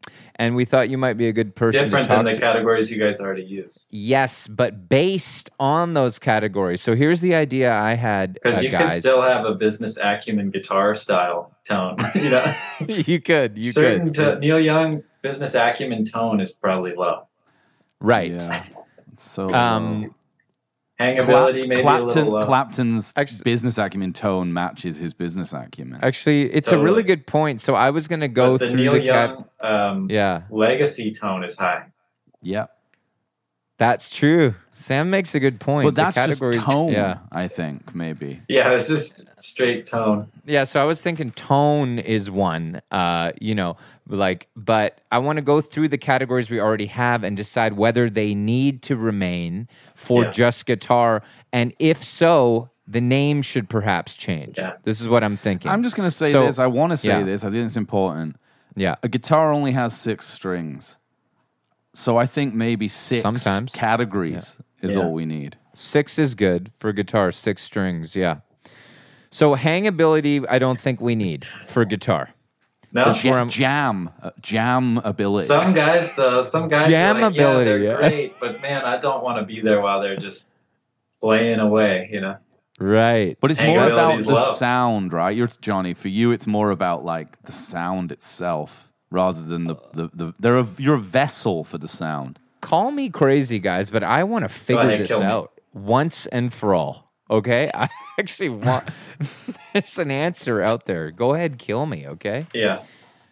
And we thought you might be a good person different to talk than the categories you guys already use. Yes, but based on those categories. So here's the idea I had, because you could still have a business acumen guitar style tone. You know, you could. Neil Young business acumen tone is probably low. Right. Yeah. So low. Hangability maybe a little low. Clapton's business acumen tone matches his business acumen. Actually, it's a really good point. So I was going to go through Neil Young legacy tone is high. Yeah. That's true. Sam makes a good point. But that's just tone, I think, maybe. Yeah, this is straight tone. Yeah, so I was thinking tone is one, but I want to go through the categories we already have and decide whether they need to remain for just guitar. And if so, the name should perhaps change. Yeah. This is what I'm thinking. I'm just going to say this. I want to say this. I think it's important. Yeah. A guitar only has 6 strings. So I think maybe 6 categories is all we need. 6 is good for guitar, 6 strings, yeah. So hangability, I don't think we need for guitar. No, jam ability. Some guys jam are like, ability, they're great, but man, I don't want to be there while they're just playing away, you know. Right. But it's more about the sound, right? Johnny, for you, it's more about like the sound itself. Rather than you're a vessel for the sound. Call me crazy, guys, but I want to figure this out once and for all. Okay, I actually want. There's an answer out there. Go ahead, kill me. Okay. Yeah.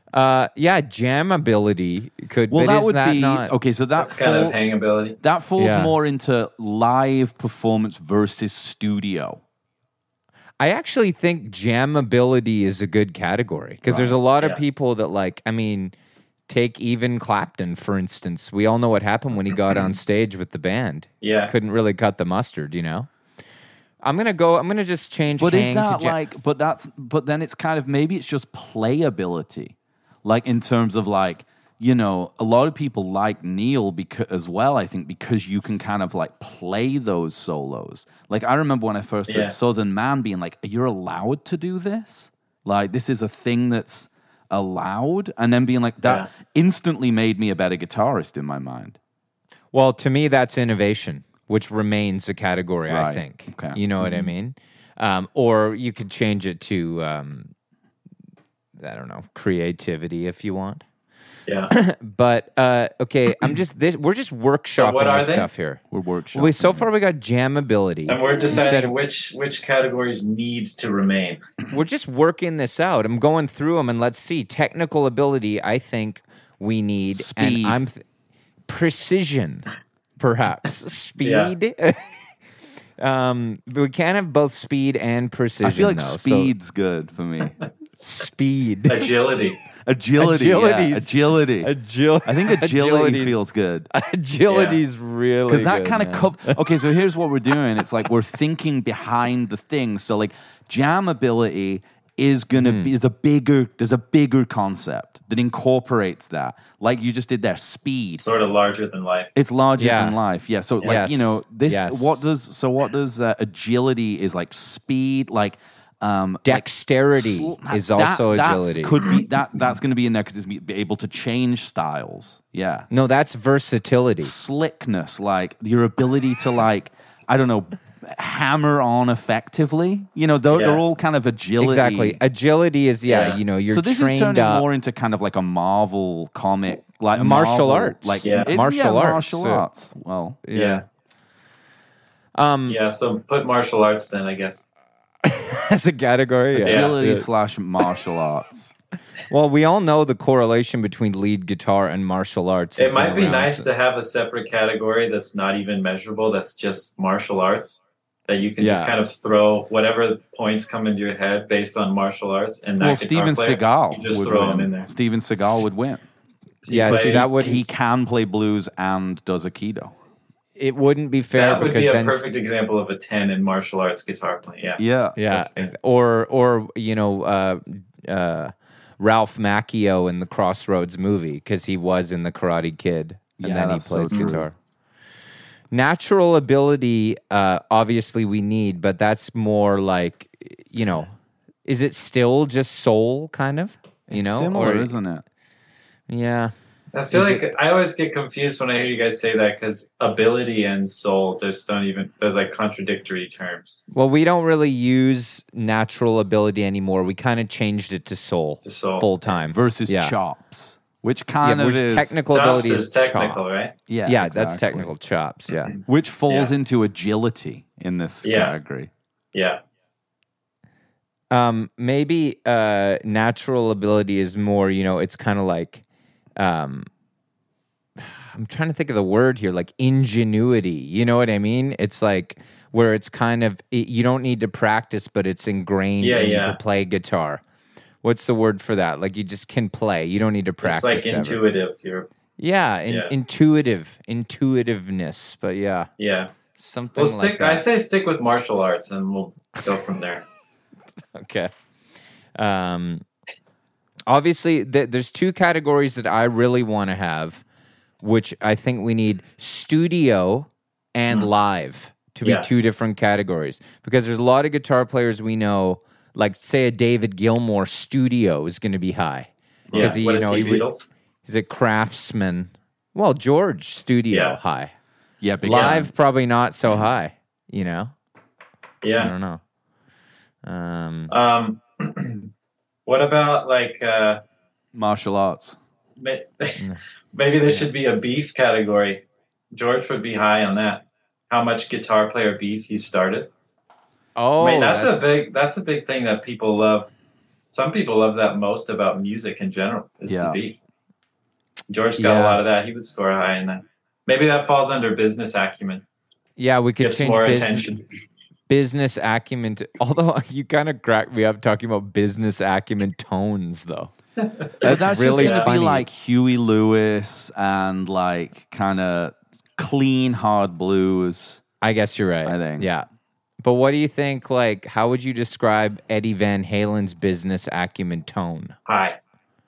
Jam ability could. Well, but that would be not, okay. So that's kind of hangability. That falls more into live performance versus studio. I actually think jammability is a good category because there's a lot of people that take even Clapton, for instance. We all know what happened when he got on stage with the band. Yeah. Couldn't really cut the mustard, you know? I'm going to just change but hang is that to but then it's kind of, maybe it's just playability. Like in terms of a lot of people like Neil because you can kind of play those solos. Like I remember when I first heard Southern Man being like, you're allowed to do this? Like this is a thing that's allowed? And then being like, that instantly made me a better guitarist in my mind. Well, to me, that's innovation, which remains a category, I think. Okay. You know what I mean? Or you could change it to, I don't know, creativity if you want. Yeah. But okay, we're just workshopping this stuff here. We're workshopping. So far we got jammability. And we're deciding which categories need to remain. We're just working this out. I'm going through them and let's see. Technical ability, I think we need speed. And precision, perhaps. Speed. But we can't have both speed and precision. I feel like speed's good for me. Speed. Agility. Agility. I think agility feels good. Agility's really good. Because that kind of okay, so here's what we're doing. It's like we're thinking behind the thing. So like jammability is gonna be there's a bigger concept that incorporates that. Like you just did there, speed. Sort of larger than life. It's larger than life. Yeah. So what does agility is like speed, like dexterity is also agility. That's going to be in there because it's be able to change styles. Yeah. No, that's versatility. Slickness, like your ability to hammer on effectively. They're all kind of agility. Exactly. Agility is you're so this trained is turning up. more into kind of like a Marvel comic, like martial arts. Like martial arts. Well, yeah. So put martial arts then, I guess. As a category, agility / martial arts. Well, we all know the correlation between lead guitar and martial arts. It might be nice to have a separate category that's not even measurable. That's just martial arts. That you can just kind of throw whatever points come into your head based on martial arts. And that Steven Seagal you just throw them in there. Steven Seagal would win. He can play blues and does Aikido. It wouldn't be fair that would because be a then perfect example of a 10 in martial arts guitar playing. Yeah. Or Ralph Macchio in the Crossroads movie because he was in the Karate Kid and then he plays guitar. Natural ability, obviously we need, but that's more like, is it still just soul kind of? It's similar, isn't it? Yeah. I feel like I always get confused when I hear you guys say that because ability and soul just don't even, there's like contradictory terms. Well, we don't really use natural ability anymore. We kind of changed it to soul. Full time. Versus chops, which kind of is... technical ability is technical, chop. Right? Yeah, exactly. That's technical chops, yeah. Which falls into agility in this category. Yeah. Maybe natural ability is more, it's kind of like... I'm trying to think of the word here, like ingenuity. You know what I mean? It's like where it's kind of, you don't need to practice, but it's ingrained in you to play guitar. What's the word for that? Like you just can play. You don't need to practice. It's like intuitive. Intuitiveness. But yeah, something like that. I say stick with martial arts, and we'll go from there. Okay. Obviously, there's two categories that I really want to have, which I think we need studio and live to be two different categories. Because there's a lot of guitar players we know, like say a David Gilmour studio is going to be high. Because he's a craftsman. Well, George studio high. Yeah, big live probably not so high. Yeah, I don't know. What about like martial arts? Maybe there should be a beef category. George would be high on that. How much guitar player beef he started? Oh, I mean, that's a big thing that people love. Some people love that most about music in general. Is the beef. George got a lot of that. He would score high in that. Maybe that falls under business acumen. Yeah, we could change more attention. Business acumen. Although you kind of cracked me up talking about business acumen tones, though. That's really just going to be like Huey Lewis and like kind of clean hard blues. I guess you're right. I think. Yeah. But what do you think? Like, how would you describe Eddie Van Halen's business acumen tone? High.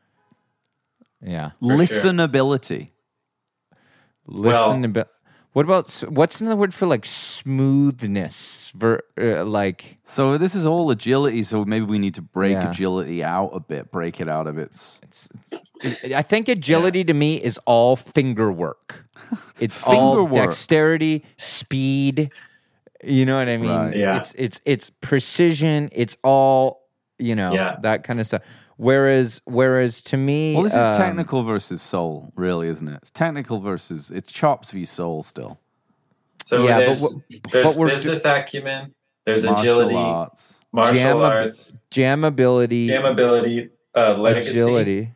Yeah. Listenability. Listenability. What about, what's another word for like smoothness? So this is all agility, so maybe we need to break agility out a bit, break it out of its... I think agility to me is all finger work. It's all dexterity, speed, you know what I mean? Right. Yeah. It's precision, it's all, that kind of stuff. Whereas to me... Well, this is technical versus soul, really, isn't it? It's technical versus... It's chops v soul still. So there's business acumen, there's agility, martial arts, jamability, legacy. Agility.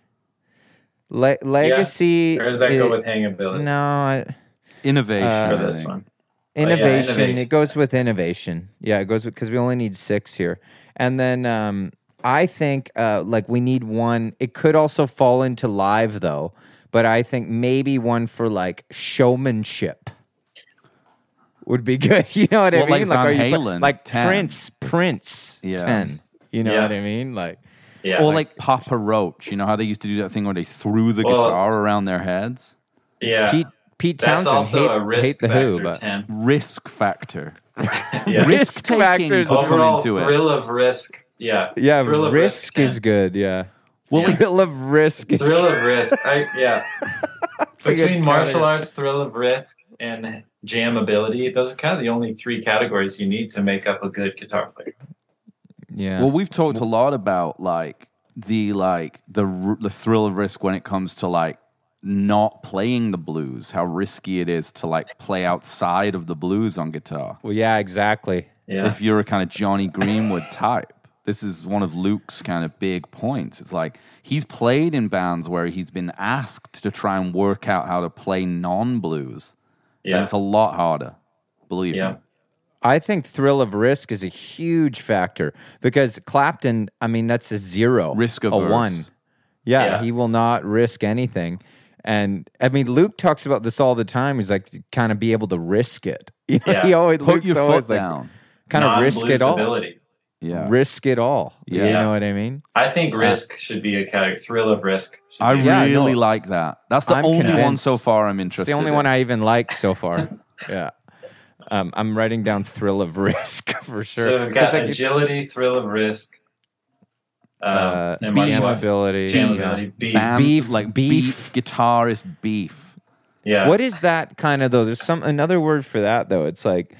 Legacy... Or does that go with hangability? No. Innovation. For this one. Innovation. It goes with innovation. Yeah, it goes with... Because we only need 6 here. And then... I think we need one. It could also fall into live though, but I think maybe one for like showmanship would be good. You know what I mean? Like Van Halen, like 10. Prince, 10. You know what I mean? Like, or like Papa Roach. You know how they used to do that thing where they threw the guitar around their heads? Yeah. Pete Townsend. That's also a risk hate the factor. Who, but 10. Risk factor. Risk factors. Overall thrill of risk. Yeah. Yeah, risk is good, yeah. Well, thrill of risk is Thrill of risk. Between martial arts, thrill of risk, and jam ability, those are kind of the only 3 categories you need to make up a good guitar player. Yeah. Well, we've talked a lot about the thrill of risk when it comes to like not playing the blues, how risky it is to like play outside of the blues on guitar. Well, yeah, exactly. Yeah. If you're a kind of Johnny Greenwood type. This is one of Luke's kind of big points. It's like he's played in bands where he's been asked to try and work out how to play non-blues. Yeah. And it's a lot harder, believe me. I think thrill of risk is a huge factor because Clapton, I mean, that's a 0. Risk averse. A 1. Yeah, he will not risk anything. And I mean, Luke talks about this all the time. He's like, kind of be able to risk it. You know, he always put your foot down. Kind of risk it all. Ability. Yeah. Risk it all. Yeah. You know what I mean? I think risk should be a category. Thrill of risk. I really like that. That's the only one so far I'm interested in. It's the only one I even like so far. Yeah. I'm writing down thrill of risk for sure. So we've got agility, thrill of risk, Jamability. Beef, guitarist beef. Yeah. What is that kind of though? There's another word for that though. It's like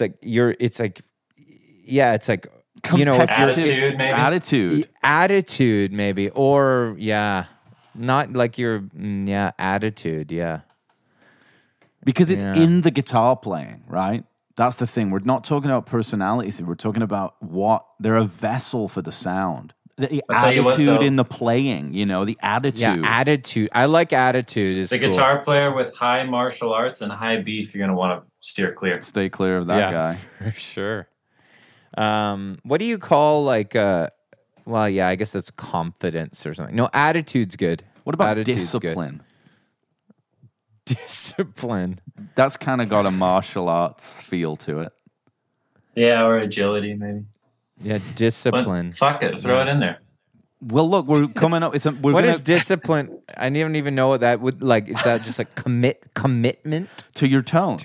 attitude maybe, or not like your attitude, because it's in the guitar playing, right? That's the thing. We're not talking about personalities. We're talking about they're a vessel for the sound. The attitude in the playing, the attitude. Yeah, attitude. I like attitude. The guitar player with high martial arts and high beef, you're going to want to steer clear. Stay clear of that guy. For sure. What do you call I guess that's confidence or something. No, attitude's good. What about attitude's discipline? Good. Discipline. That's kind of got a martial arts feel to it. Yeah, or agility maybe. Yeah, discipline. But fuck it, throw it in there. Well, look, we're coming up. What is discipline? I don't even know what that would like. Is that just like commitment to your tone?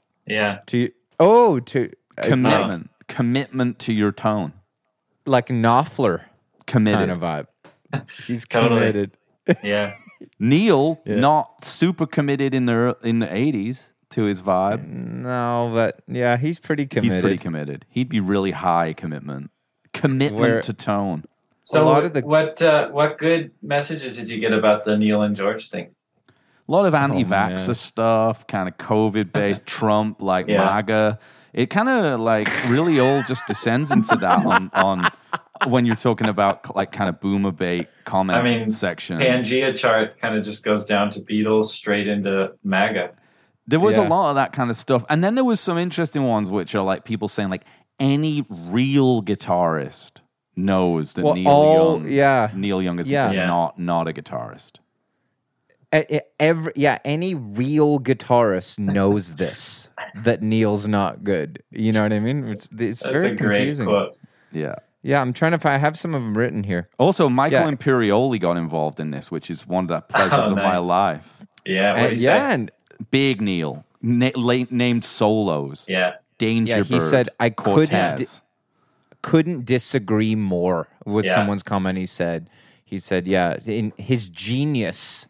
Commitment to your tone. Like Knopfler, committed kind of vibe. He's totally committed. Yeah. Neil, not super committed in the 80s to his vibe. No, but he's pretty committed. He'd be really high commitment to tone. So what good messages did you get about the Neil and George thing? A lot of anti-vaxxer stuff, kind of COVID-based, Trump, MAGA. It kind of really all just descends into that on when you're talking about kind of boomer bait comment section. Pangea chart kind of just goes down to Beatles straight into MAGA. There was a lot of that kind of stuff. And then there was some interesting ones which are people saying any real guitarist knows that Neil Young is not a guitarist. Any real guitarist knows this, that Neil's not good. You know what I mean? It's very confusing. Great quote. Yeah. Yeah, I'm trying to find. I have some of them written here. Also, Michael Imperioli got involved in this, which is one of the pleasures of my life. Yeah, what did he say? And Big Neil, named solos. Yeah. Danger Bird. He said, I couldn't disagree more with someone's comment. He said, in his genius,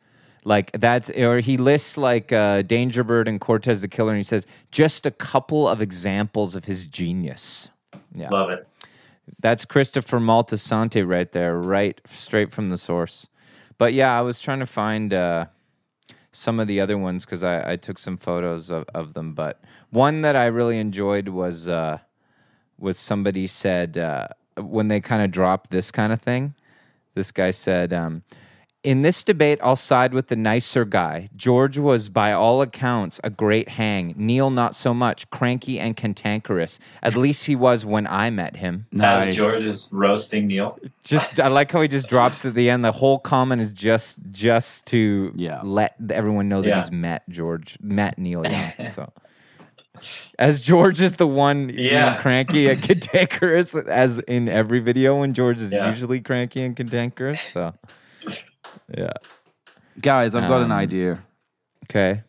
he lists Danger Bird and Cortez the Killer, and he says, just a couple of examples of his genius. Yeah. Love it. That's Christopher Maltasante right there, right straight from the source. But I was trying to find some of the other ones because I took some photos of them. But one that I really enjoyed was somebody said when they kind of dropped this kind of thing. This guy said, in this debate, I'll side with the nicer guy. George was, by all accounts, a great hang. Neil, not so much. Cranky and cantankerous. At least he was when I met him. Nice. As George is roasting Neil. I like how he just drops at the end. The whole comment is just to let everyone know that he's met Neil Young. So, as George is the one being cranky and cantankerous, as in every video when George is usually cranky and cantankerous. So. Yeah. Guys, I've got an idea. Okay.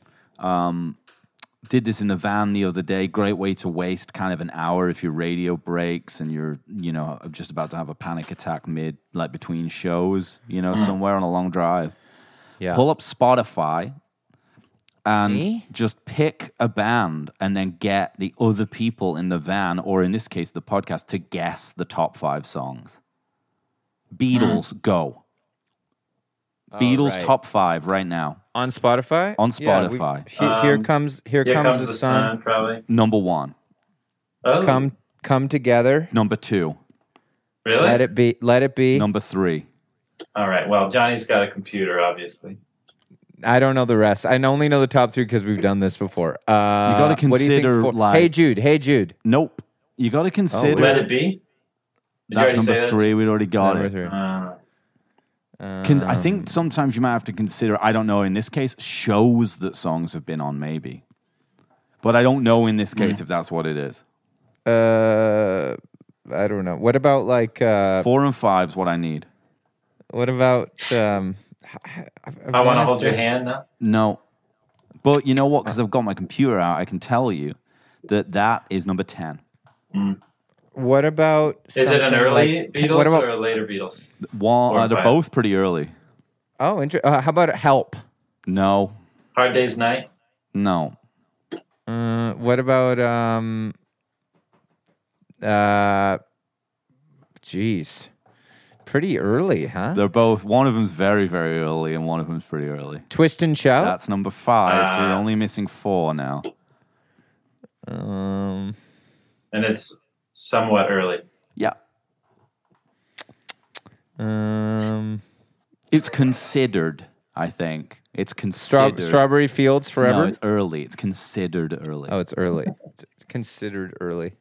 Did this in the van the other day. Great way to waste kind of an hour if your radio breaks and you're, just about to have a panic attack between shows, somewhere on a long drive. Yeah. Pull up Spotify and just pick a band and then get the other people in the van, or in this case, the podcast, to guess the top 5 songs. Beatles, go. Beatles top 5 right now on Spotify. On Spotify, here comes the sun. Probably number 1. Oh. Come together. Number 2. Really? Let it be. Number 3. All right. Well, Johnny's got a computer, obviously. I don't know the rest. I only know the top 3 because we've done this before. You got to consider Hey Jude. Nope. You got to consider. Let It Be. That's number 3. We'd already got it. I think sometimes you might have to consider, I don't know, in this case, shows that songs have been on, maybe. But I don't know in this case if that's what it is. I don't know. What about 4 and 5 is what I need. What about... I want to hold your hand now? No. But you know what? Because I've got my computer out, I can tell you that is number 10. What about Is it an early Beatles what about, or a later Beatles? They're both pretty early. Oh, how about Help? No. Hard Day's Night? No. What about geez, pretty early, huh? They're both. One of them's very, very early, and one of them's pretty early. Twist and Shout. That's number 5. So you're only missing 4 now. And it's somewhat early. Yeah. It's considered. I think it's considered. Strawberry Fields Forever. No, it's early. It's considered early. Oh, it's early. It's considered early.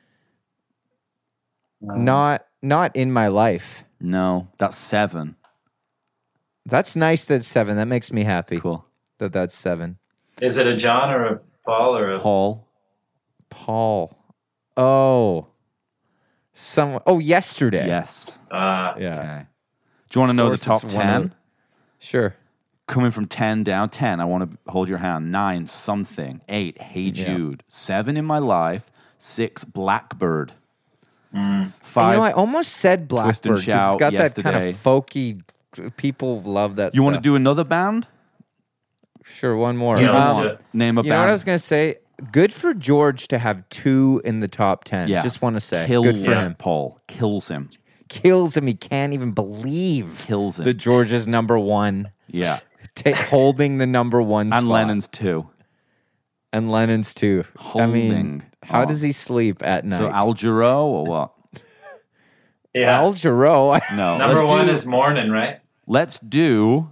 Not In My Life. No, that's 7. That's nice. That's 7. That makes me happy. Cool. That's 7. Is it a John or a Paul or a Paul? Oh, Yesterday. Yes. Yeah. Okay. Do you want to know the top 10? Sure. Coming from 10 down. 10, I want to hold your hand. 9, Something. 8, Hey Jude. 7, In My Life. 6, Blackbird. 5, I almost said Blackbird. Twist and Shout. It's got Yesterday. that kind of folky. People love that. You want to do another band? Sure, one more. Yeah, let's do it. Name a band. You know what I was going to say? Good for George to have 2 in the top 10. Yeah. Just want to say. Kills Good for him. Paul. Kills him. Kills him. He can't even believe Kills him. that George is number 1. Yeah. Holding the number 1 spot. And Lennon's 2. And Lennon's 2. I mean, Holding. how does he sleep at night? So Al Jarreau or what? Yeah. Al Jarreau. No. Number 1 is Morning, right? Let's do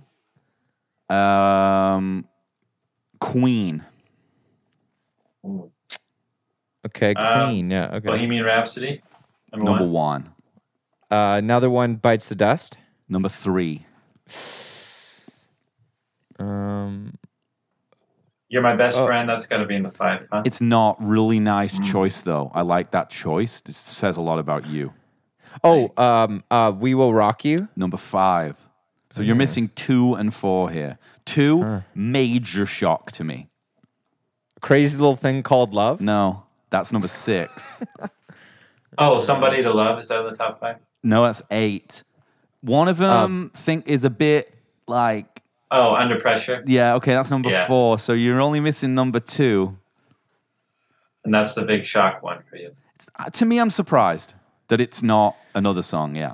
Queen. Okay, Queen. Yeah, okay. Bohemian Rhapsody. Number 1. Another one bites the dust. Number 3. You're My Best Friend. That's got to be in the 5, huh? It's not really nice choice though. I like that choice. This says a lot about you. We Will Rock You. Number 5. So you're missing 2 and 4 here. 2, major shock to me. Crazy Little Thing Called Love. No, that's number 6. Somebody to Love. Is that in the top 5? No, that's 8. One of them is a bit like. Under Pressure. Yeah, okay, that's number 4. So you're only missing number 2. And that's the big shock one for you. To me, I'm surprised that it's not another song. Yeah.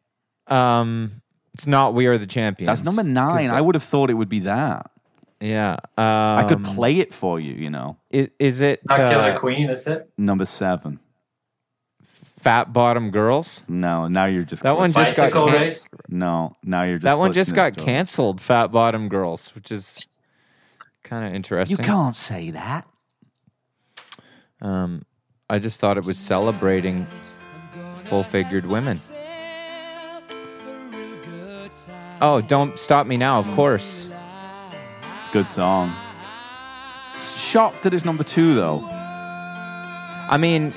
It's not We Are the Champions. That's number 9. I would have thought it would be that. Yeah. I could play it for you, you know. Is it... Not Killer Queen, is it? Number 7. Fat Bottom Girls? No, now you're just... That one just Bicycle got Race? No, now you're just... That one just got canceled, Fat Bottom Girls, which is kind of interesting. You can't say that. I just thought it was celebrating full-figured women. Oh, Don't Stop Me Now, of course. It's a good song. Shocked that it's number 2, though. I mean,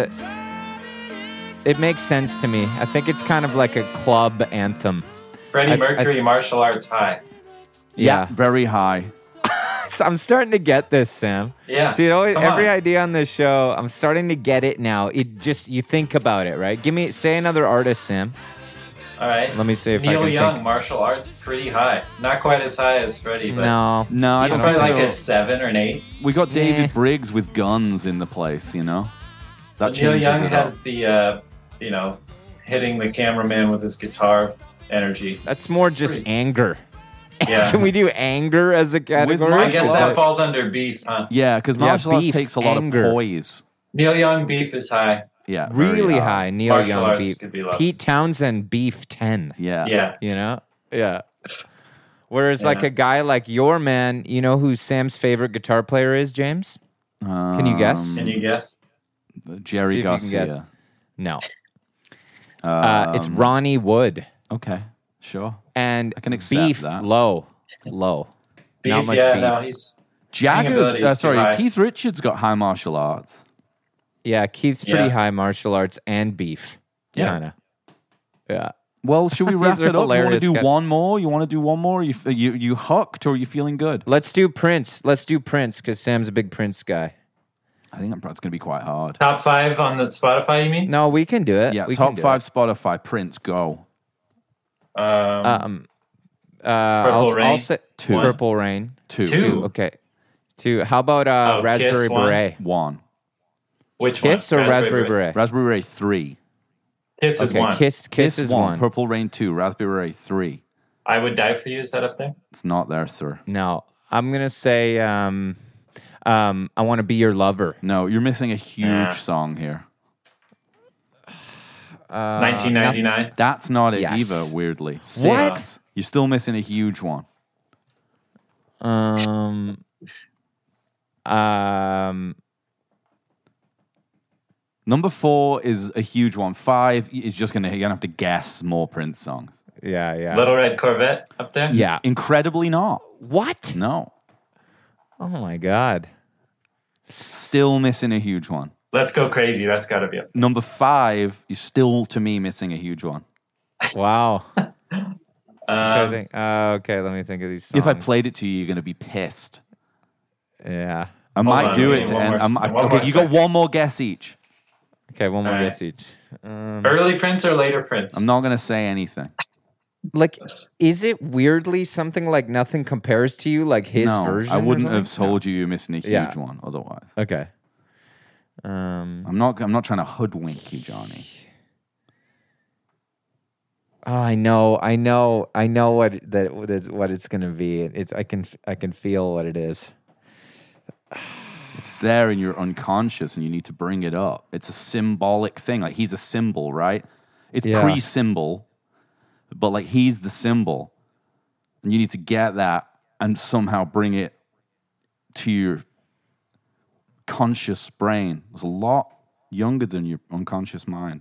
it makes sense to me. I think it's kind of like a club anthem. Freddie Mercury, Martial Arts High. Yeah. Very high. I'm starting to get this, Sam. Yeah. See, every idea on this show, I'm starting to get it now. It just, you think about it, right? Say another artist, Sam. All right. Let me see if I Neil can Young, think. Martial Arts, pretty high. Not quite as high as Freddie, but No, I he's don't probably think like so. a 7 or an 8. We got David Briggs with guns in the place, you know? That Neil changes Young it has up. the, hitting the cameraman with his guitar energy. That's more just anger. Yeah. Can we do anger as a category? I guess that falls under beef, huh? Yeah, because martial arts beef, takes a lot anger. of poise. Neil Young, beef is high. Yeah, very Really high. Neil Martial Young arts beef. could be low. Pete Townsend beef 10. Yeah. Yeah. You know? Yeah. Whereas like a guy like your man, you know who Sam's favorite guitar player is, James? Can you guess? Can you guess? Jerry See if you can guess. Garcia. No. It's Ronnie Wood. Okay, sure. And I can accept beef that. low. Beef, Not much yeah, beef. no, he's... Jagger's, ability's too high. Keith Richards got high martial arts. Yeah, Keith's pretty Yeah. high martial arts and beef. Yeah. Kind of. Yeah. Well, should we wrap These are it up? You want to hilarious do guys. one more? You want to do one more? You hooked or are you feeling good? Let's do Prince. Let's do Prince because Sam's a big Prince guy. I think it's going to be quite hard. Top 5 on the Spotify, you mean? No, we can do it. Yeah, we top 5 Spotify. Prince, go. Purple Rain. I'll say 2. Purple Rain. 2. Okay. 2. How about Raspberry Kiss, 1? Beret? 1. Which Kiss one? or Raspberry Beret? Raspberry Beret 3. Kiss is Okay, 1. Kiss is 1. Purple Rain 2. Raspberry Beret 3. I Would Die For You, is that up there? It's not there, sir. No, I'm gonna say I Want to Be Your Lover. No, you're missing a huge song here. 1999. That's not it Yes. either, weirdly. 6. What? You're still missing a huge one. Number 4 is a huge one. 5 is just you're gonna have to guess more Prince songs. Yeah. Little Red Corvette up there? Yeah. Incredibly not. What? No. Oh my God. Still missing a huge one. Let's Go Crazy. That's got to be up there. Number 5 is still, to me, missing a huge one. Wow. Okay, let me think of these songs. If I played it to you, you're going to be pissed. Yeah. I might on, do we it need to one end. more- Okay, one more you got second. one more guess each. Okay, one more All right. guess each. Early Prince or later Prince? I'm not going to say anything. Like, is it weirdly something like Nothing Compares to You, like his No, version? I or wouldn't have something? told you you're missing a huge one otherwise. Okay. I'm not trying to hoodwink you, Johnny. Oh, I know what it's gonna be. I can feel what it is. It's there in your unconscious and you need to bring it up. It's a symbolic thing. Like he's a symbol, right? It's pre-symbol, but like he's the symbol. And you need to get that and somehow bring it to your conscious brain. It's a lot younger than your unconscious mind.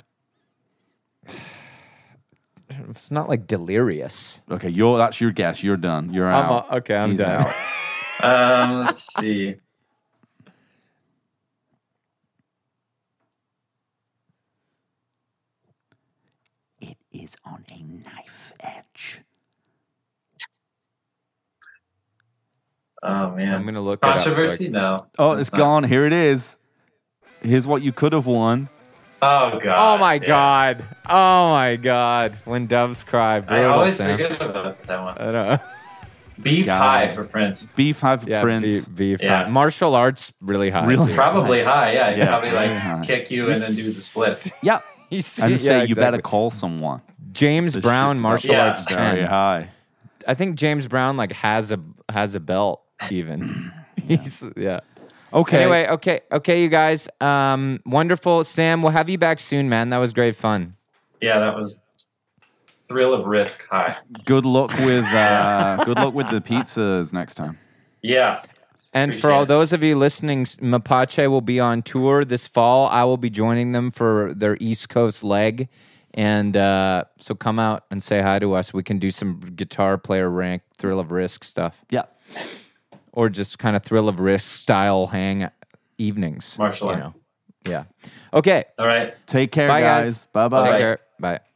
It's not like Delirious. Okay, that's your guess. You're done. You're out. I'm He's done. out. Let's see. It is on a knife edge. Oh, man. I'm gonna look it up so I Controversy? can- No. Oh, That's it's not. gone. Here it is. Here's what you could have won. Oh, God. Oh my yeah. God! Oh my God! When doves cry, I brutal, always Sam. forget about that one. I don't know. Beef Guys. high for Prince. Beef have Yeah, Prince. beef. Yeah. Martial arts really high. Really? too. Probably high, yeah. He'd Yeah, probably very like high. kick you and then do the split. Yep. You And see- say yeah, you better exactly. call someone. James The Brown shit's martial Yeah. arts Very 10. high. I think James Brown like has a belt even. Yeah. Okay. Anyway, okay, you guys. Wonderful, Sam. We'll have you back soon, man. That was great fun. Yeah, that was thrill of risk high. Good luck with the pizzas next time. Yeah. And for Appreciate all it. those of you listening, Mapache will be on tour this fall. I will be joining them for their East Coast leg. And so come out and say hi to us. We can do some guitar player rank, thrill of risk stuff. Yeah. Or just kind of thrill of risk style hang evenings. Martial you arts. know. Yeah. Okay. All right. Take care, Bye, guys. Bye bye. Take care. Bye.